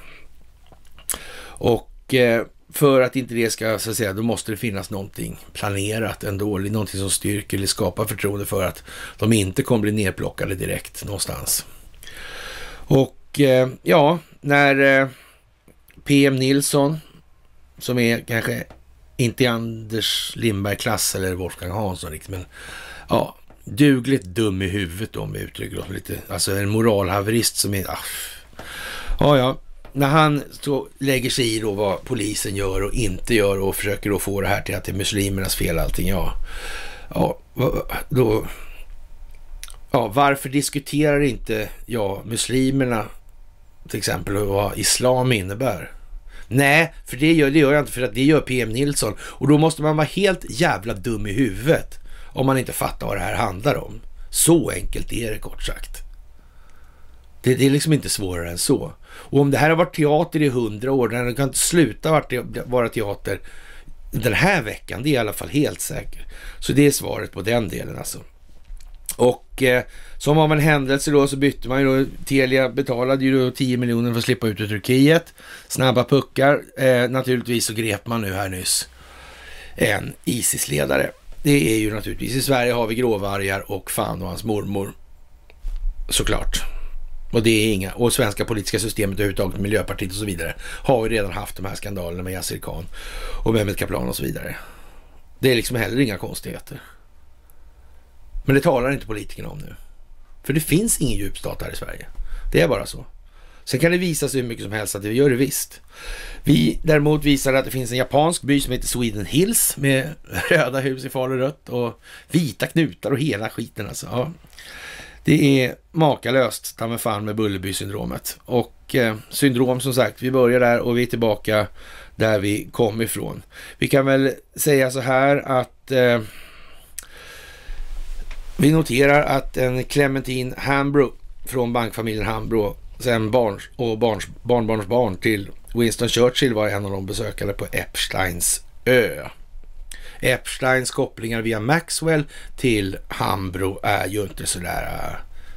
Och för att inte det ska, så att säga, då måste det finnas någonting planerat ändå, någonting som styrker eller skapar förtroende för att de inte kommer bli nedplockade direkt någonstans. Och ja, när PM Nilsson, som är kanske inte Anders Lindberg-klass eller Wolfgang Hansson riktigt, men ja, dugligt dum i huvudet om vi uttrycker oss lite, alltså en moralhaverist som är, ja, när han så lägger sig i då vad polisen gör och inte gör och försöker då få det här till att det är muslimernas fel allting, varför diskuterar inte muslimerna till exempel vad islam innebär? Nej, för det gör jag inte, för att det gör PM Nilsson och då måste man vara helt jävla dum i huvudet om man inte fattar vad det här handlar om. Så enkelt är det kort sagt. Det är liksom inte svårare än så. Och om det här har varit teater i 100 år, den kan inte sluta vara teater den här veckan, det är i alla fall helt säkert. Så det är svaret på den delen alltså. Och som av en händelse då så bytte man ju då, Telia betalade ju då 10 miljoner för att slippa ut ur Turkiet. Snabba puckar. Naturligtvis så grep man nu här nyss en ISIS-ledare. Det är ju naturligtvis, i Sverige har vi gråvargar och fan och hans mormor. Såklart. Och det är inga, och svenska politiska systemet överhuvudtaget, Miljöpartiet och så vidare, har ju redan haft de här skandalerna med Yasir Khan och Mehmet Kaplan och så vidare. Det är liksom heller inga konstigheter. Men det talar inte politikerna om nu. För det finns ingen djupstat här i Sverige. Det är bara så. Sen kan det visa sig hur mycket som helst att det gör det visst. Vi däremot visar att det finns en japansk by som heter Sweden Hills med röda hus i falurött och vita knutar och hela skiten alltså. Ja. Det är makalöst, ta med fan med Bullerby-syndromet. Och syndrom som sagt, vi börjar där och vi är tillbaka där vi kom ifrån. Vi kan väl säga så här att vi noterar att en Clementine Hambro från bankfamiljen Hambro, sen barnbarnsbarn till Winston Churchill, var en av de besökare på Epsteins ö. Epsteins kopplingar via Maxwell till Hambro är ju inte sådär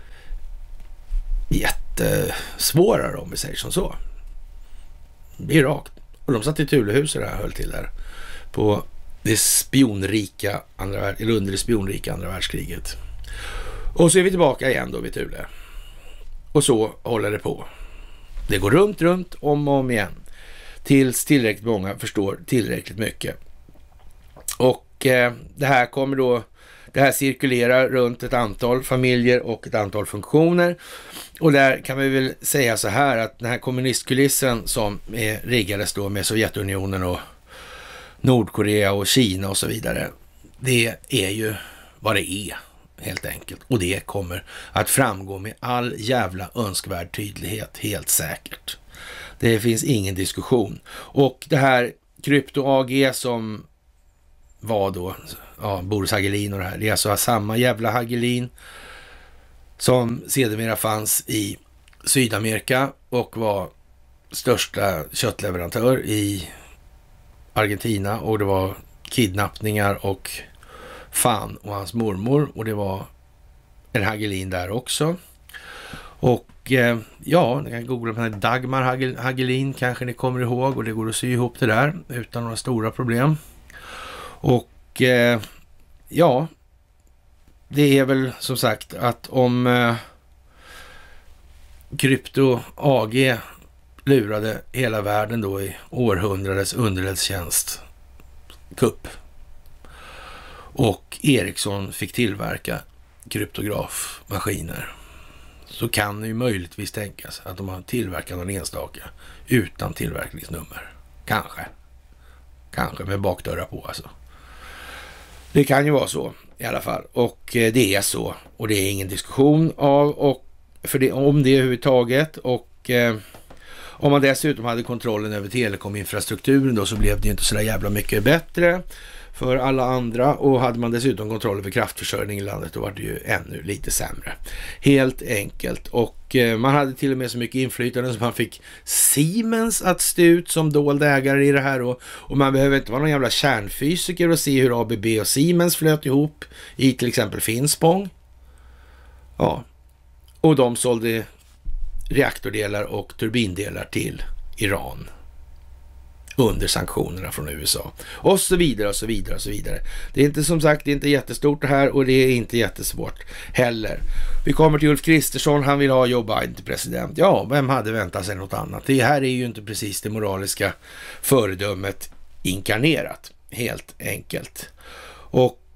jättesvåra om vi säger som så. Det är rakt. Och de satt i Tulehuset där, höll till där på det spionrika under det spionrika andra världskriget. Och så är vi tillbaka igen då vid Thule. Och så håller det på. Det går runt om och om igen. Tills tillräckligt många förstår tillräckligt mycket. Och det här cirkulerar runt ett antal familjer och ett antal funktioner. Och där kan vi väl säga så här att den här kommunistkulissen som riggades då med Sovjetunionen och Nordkorea och Kina och så vidare. Det är ju vad det är helt enkelt. Och det kommer att framgå med all jävla önskvärd tydlighet, helt säkert. Det finns ingen diskussion. Och det här Krypto AG som var då, Boris Hagelin och det här, det är alltså samma jävla Hagelin som sedermera fanns i Sydamerika och var största köttleverantör i Argentina, och det var kidnappningar och fan och hans mormor, och det var en Hagelin där också. Och ni kan googla på den här Dagmar Hagelin, kanske ni kommer ihåg, och det går att sy ihop det där utan några stora problem. Och det är väl som sagt att om Krypto AG lurade hela världen då i århundradets underrättelsetjänst kupp, och Ericsson fick tillverka kryptografmaskiner, så kan det ju möjligtvis tänkas att de har tillverkat någon enstaka utan tillverkningsnummer. Kanske med bakdörrar på alltså. Det kan ju vara så i alla fall, och det är så, och det är ingen diskussion om det överhuvudtaget. Och om man dessutom hade kontrollen över telekominfrastrukturen då, så blev det ju inte så där jävla mycket bättre, för alla andra, och hade man dessutom kontroll över kraftförsörjning i landet, då var det ju ännu lite sämre. Helt enkelt. Och man hade till och med så mycket inflytande som man fick Siemens att stå ut som dold ägare i det här, och man behöver inte vara någon jävla kärnfysiker och se hur ABB och Siemens flöt ihop i till exempel Finspång. Ja, och de sålde reaktordelar och turbindelar till Iran under sanktionerna från USA. Och så vidare och så vidare och så vidare. Det är inte, som sagt, det är inte jättestort det här, och det är inte jättesvårt heller. Vi kommer till Ulf Kristersson, han vill ha Joe Biden till president. Ja, vem hade väntat sig något annat? Det här är ju inte precis det moraliska föredömet inkarnerat, helt enkelt. Och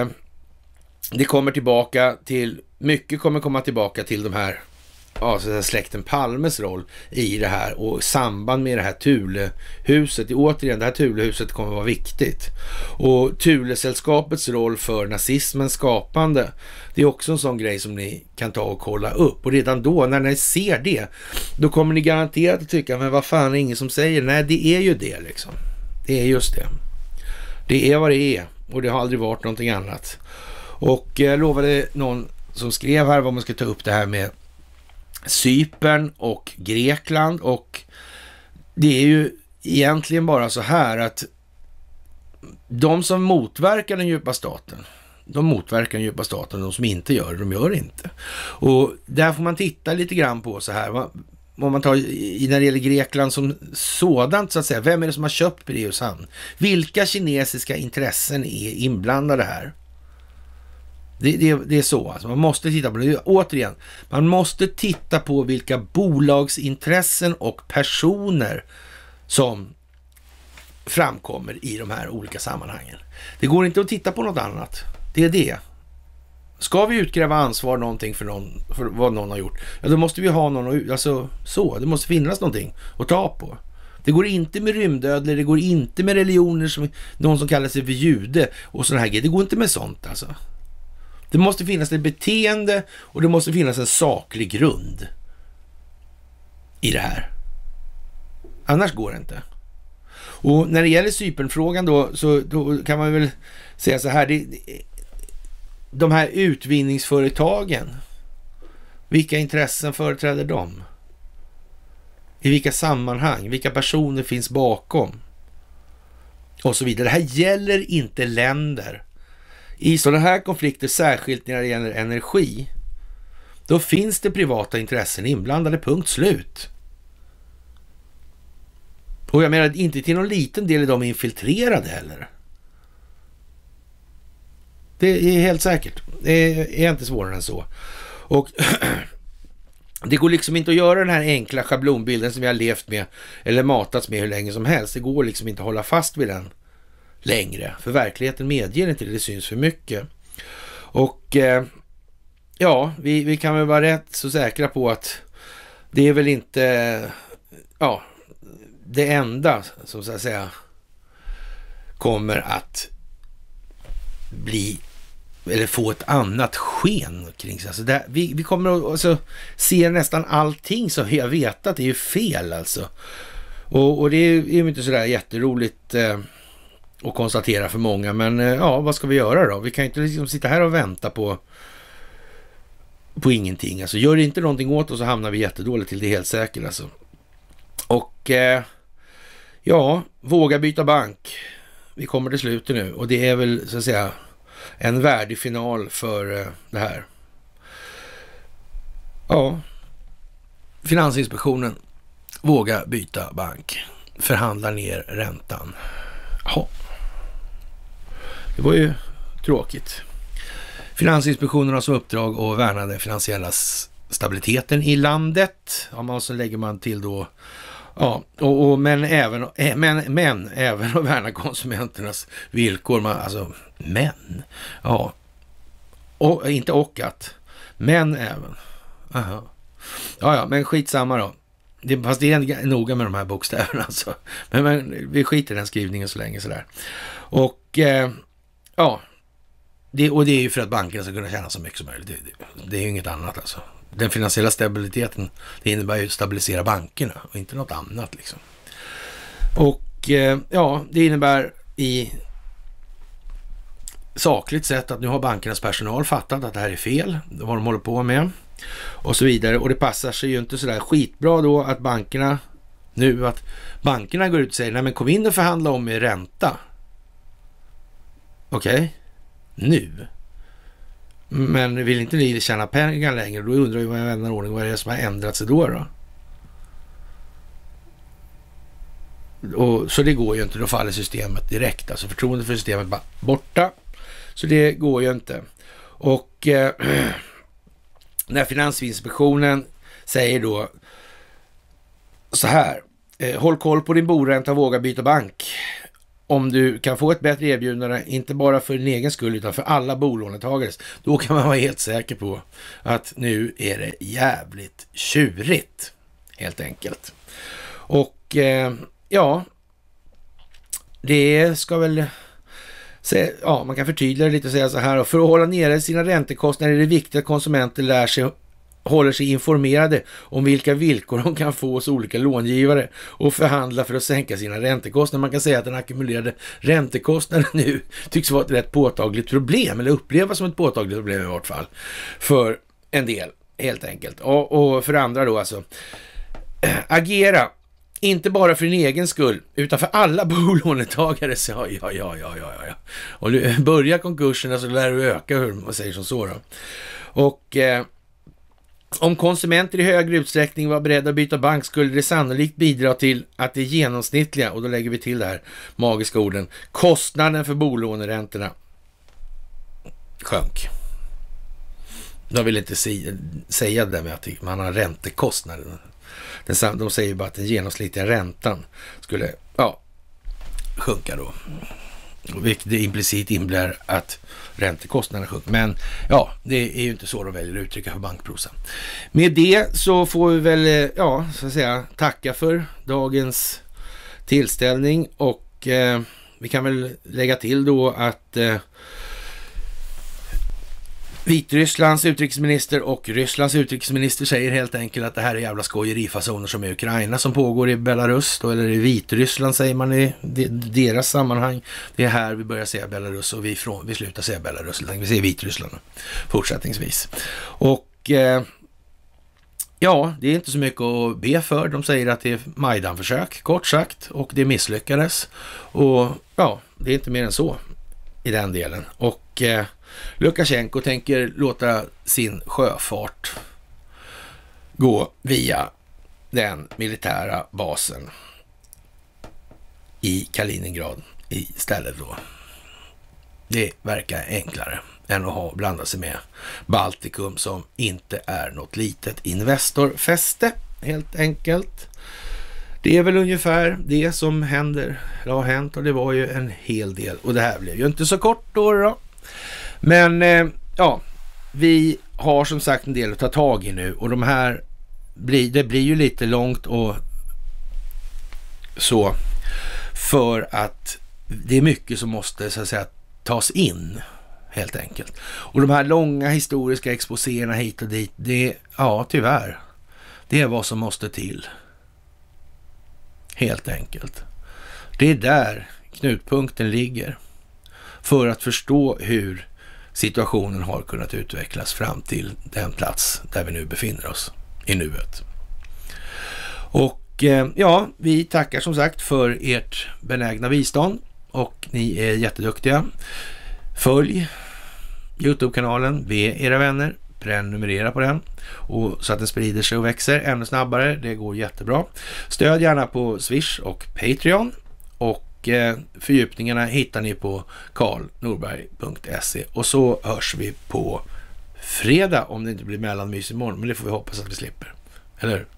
det kommer tillbaka till, mycket kommer komma tillbaka till de här, ja, så släkten Palmes roll i det här, och samband med det här Thulehuset. Återigen, det här Thulehuset kommer vara viktigt. Och Thulesällskapets roll för nazismens skapande, det är också en sån grej som ni kan ta och kolla upp. Och redan då, när ni ser det, då kommer ni garanterat att tycka, men vad fan, är ingen som säger? Nej, det är ju det liksom. Det är just det. Det är vad det är, och det har aldrig varit någonting annat. Och jag lovade någon som skrev här vad man ska ta upp det här med Cypern och Grekland, och det är ju egentligen bara så här att de som motverkar den djupa staten, de motverkar den djupa staten, de som inte gör det, de gör inte. Och där får man titta lite grann på så här, om man tar när det gäller Grekland som sådant så att säga, vem är det som har köpt Pireus hamn? Vilka kinesiska intressen är inblandade här? Det är så, alltså man måste titta på det. Återigen, man måste titta på vilka bolagsintressen och personer som framkommer i de här olika sammanhangen. Det går inte att titta på något annat. Det är det. Ska vi utkräva ansvar någonting för vad någon har gjort, ja, då måste vi ha någon, alltså så, det måste finnas någonting att ta på. Det går inte med rymdödlor, det går inte med religioner som någon som kallar sig för jude och sådana här grejer. Det går inte med sånt alltså. Det måste finnas ett beteende och det måste finnas en saklig grund i det här. Annars går det inte. Och när det gäller Cypernfrågan då kan man väl säga så här, de här utvinningsföretagen, vilka intressen företräder de? I vilka sammanhang? Vilka personer finns bakom? Och så vidare. Det här gäller inte länder. I sådana här konflikter, särskilt när det gäller energi, då finns det privata intressen inblandade, punkt slut. Och jag menar, inte till någon liten del är de infiltrerade heller. Det är helt säkert. Det är inte svårare än så. Och det går liksom inte att göra den här enkla schablonbilden som vi har levt med eller matats med hur länge som helst. Det går liksom inte att hålla fast vid den längre. För verkligheten medger inte det syns för mycket. Och ja, vi kan väl vara rätt så säkra på att det är väl inte det enda som så att säga kommer att bli eller få ett annat sken kring sig. Alltså vi kommer att se nästan allting så jag vet att det är fel alltså. Och det är ju inte sådär jätteroligt att konstatera för många, men ja, vad ska vi göra då? Vi kan inte liksom sitta här och vänta på ingenting. Alltså gör det inte någonting åt oss så hamnar vi jättedåligt till, det är helt säkert alltså. Och ja, våga byta bank. Vi kommer till slutet nu och det är väl så att säga en värdig final för det här. Ja, Finansinspektionen våga byta bank. Förhandla ner räntan. Ja, det var ju tråkigt. Finansinspektionen har som uppdrag att värna den finansiella stabiliteten i landet. Ja, man så lägger man till då. Ja, men även att värna konsumenternas villkor. Men även. Aha. Ja, men skitsamma då. Fast det är noga med de här bokstäverna alltså. Men vi skiter i den skrivningen så länge sådär. Och ja, det är ju för att bankerna ska kunna tjäna så mycket som möjligt. Det är ju inget annat alltså. Den finansiella stabiliteten, det innebär ju att stabilisera bankerna och inte något annat liksom. Och ja, det innebär i sakligt sett att nu har bankernas personal fattat att det här är fel, vad de håller på med och så vidare. Och det passar sig ju inte sådär skitbra då att bankerna går ut och säger nej men kom in och förhandla om er ränta. Okej, nu. Men vill inte ni tjäna pengar längre? Då undrar vi vad jag vänder ordning, vad är det som har ändrat sig då? Och så det går ju inte, då faller systemet direkt. Alltså förtroendet för systemet bara borta. Så det går ju inte. Och när Finansinspektionen säger då så här: håll koll på din boränta och våga byta bank. Om du kan få ett bättre erbjudande, inte bara för din egen skull utan för alla bolånetagares, då kan man vara helt säker på att nu är det jävligt tjurigt, helt enkelt. Och ja, det ska väl man kan förtydliga det lite och säga så här: för att hålla nere sina räntekostnader är det viktigt att konsumenter håller sig informerade om vilka villkor de kan få hos olika långivare och förhandla för att sänka sina räntekostnader. Man kan säga att den ackumulerade räntekostnaden nu tycks vara ett rätt påtagligt problem, eller upplevas som ett påtagligt problem i vart fall för en del, helt enkelt. Och för andra då alltså, agera inte bara för din egen skull utan för alla bolånetagare. Ja. Och börjar konkurserna så lär du öka, hur man säger som så då. Och om konsumenter i högre utsträckning var beredda att byta bank skulle det sannolikt bidra till att det genomsnittliga, och då lägger vi till det här magiska orden, kostnaden för bolåneräntorna sjönk. De vill inte säga det med att man har räntekostnaden. De säger bara att den genomsnittliga räntan skulle sjunka då. Vilket det implicit innebär att räntekostnaderna sjunker. Men ja, det är ju inte så de väljer att uttrycka för bankprosan. Med det så får vi väl, så att säga, tacka för dagens tillställning. Och vi kan väl lägga till då att Vitrysslands utrikesminister och Rysslands utrikesminister säger helt enkelt att det här är jävla skojerifasoner som är Ukraina som pågår i Belarus då, eller i Vitryssland säger man i deras sammanhang. Det är här vi börjar säga Belarus och vi slutar säga Belarus, vi säger Vitryssland fortsättningsvis. Och det är inte så mycket att be för. De säger att det är Majdan-försök, kort sagt, och det misslyckades. Och det är inte mer än så i den delen. Och Lukasjenko tänker låta sin sjöfart gå via den militära basen i Kaliningrad istället då. Det verkar enklare än att blanda sig med Baltikum som inte är något litet investorfäste, helt enkelt. Det är väl ungefär det som har hänt, och det var ju en hel del. Och det här blev ju inte så kort då. Men vi har som sagt en del att ta tag i nu, och det blir ju lite långt och så, för att det är mycket som måste så att säga tas in, helt enkelt. Och de här långa historiska exposéerna hit och dit, tyvärr, det är vad som måste till. Helt enkelt. Det är där knutpunkten ligger för att förstå hur situationen har kunnat utvecklas fram till den plats där vi nu befinner oss i nuet. Och vi tackar som sagt för ert benägna bistånd, och ni är jätteduktiga. Följ YouTube-kanalen, be era vänner prenumerera på den, och så att den sprider sig och växer ännu snabbare. Det går jättebra. Stöd gärna på Swish och Patreon, och fördjupningarna hittar ni på karlnorberg.se. Och så hörs vi på fredag, om det inte blir mellanmys imorgon, men det får vi hoppas att vi slipper. Eller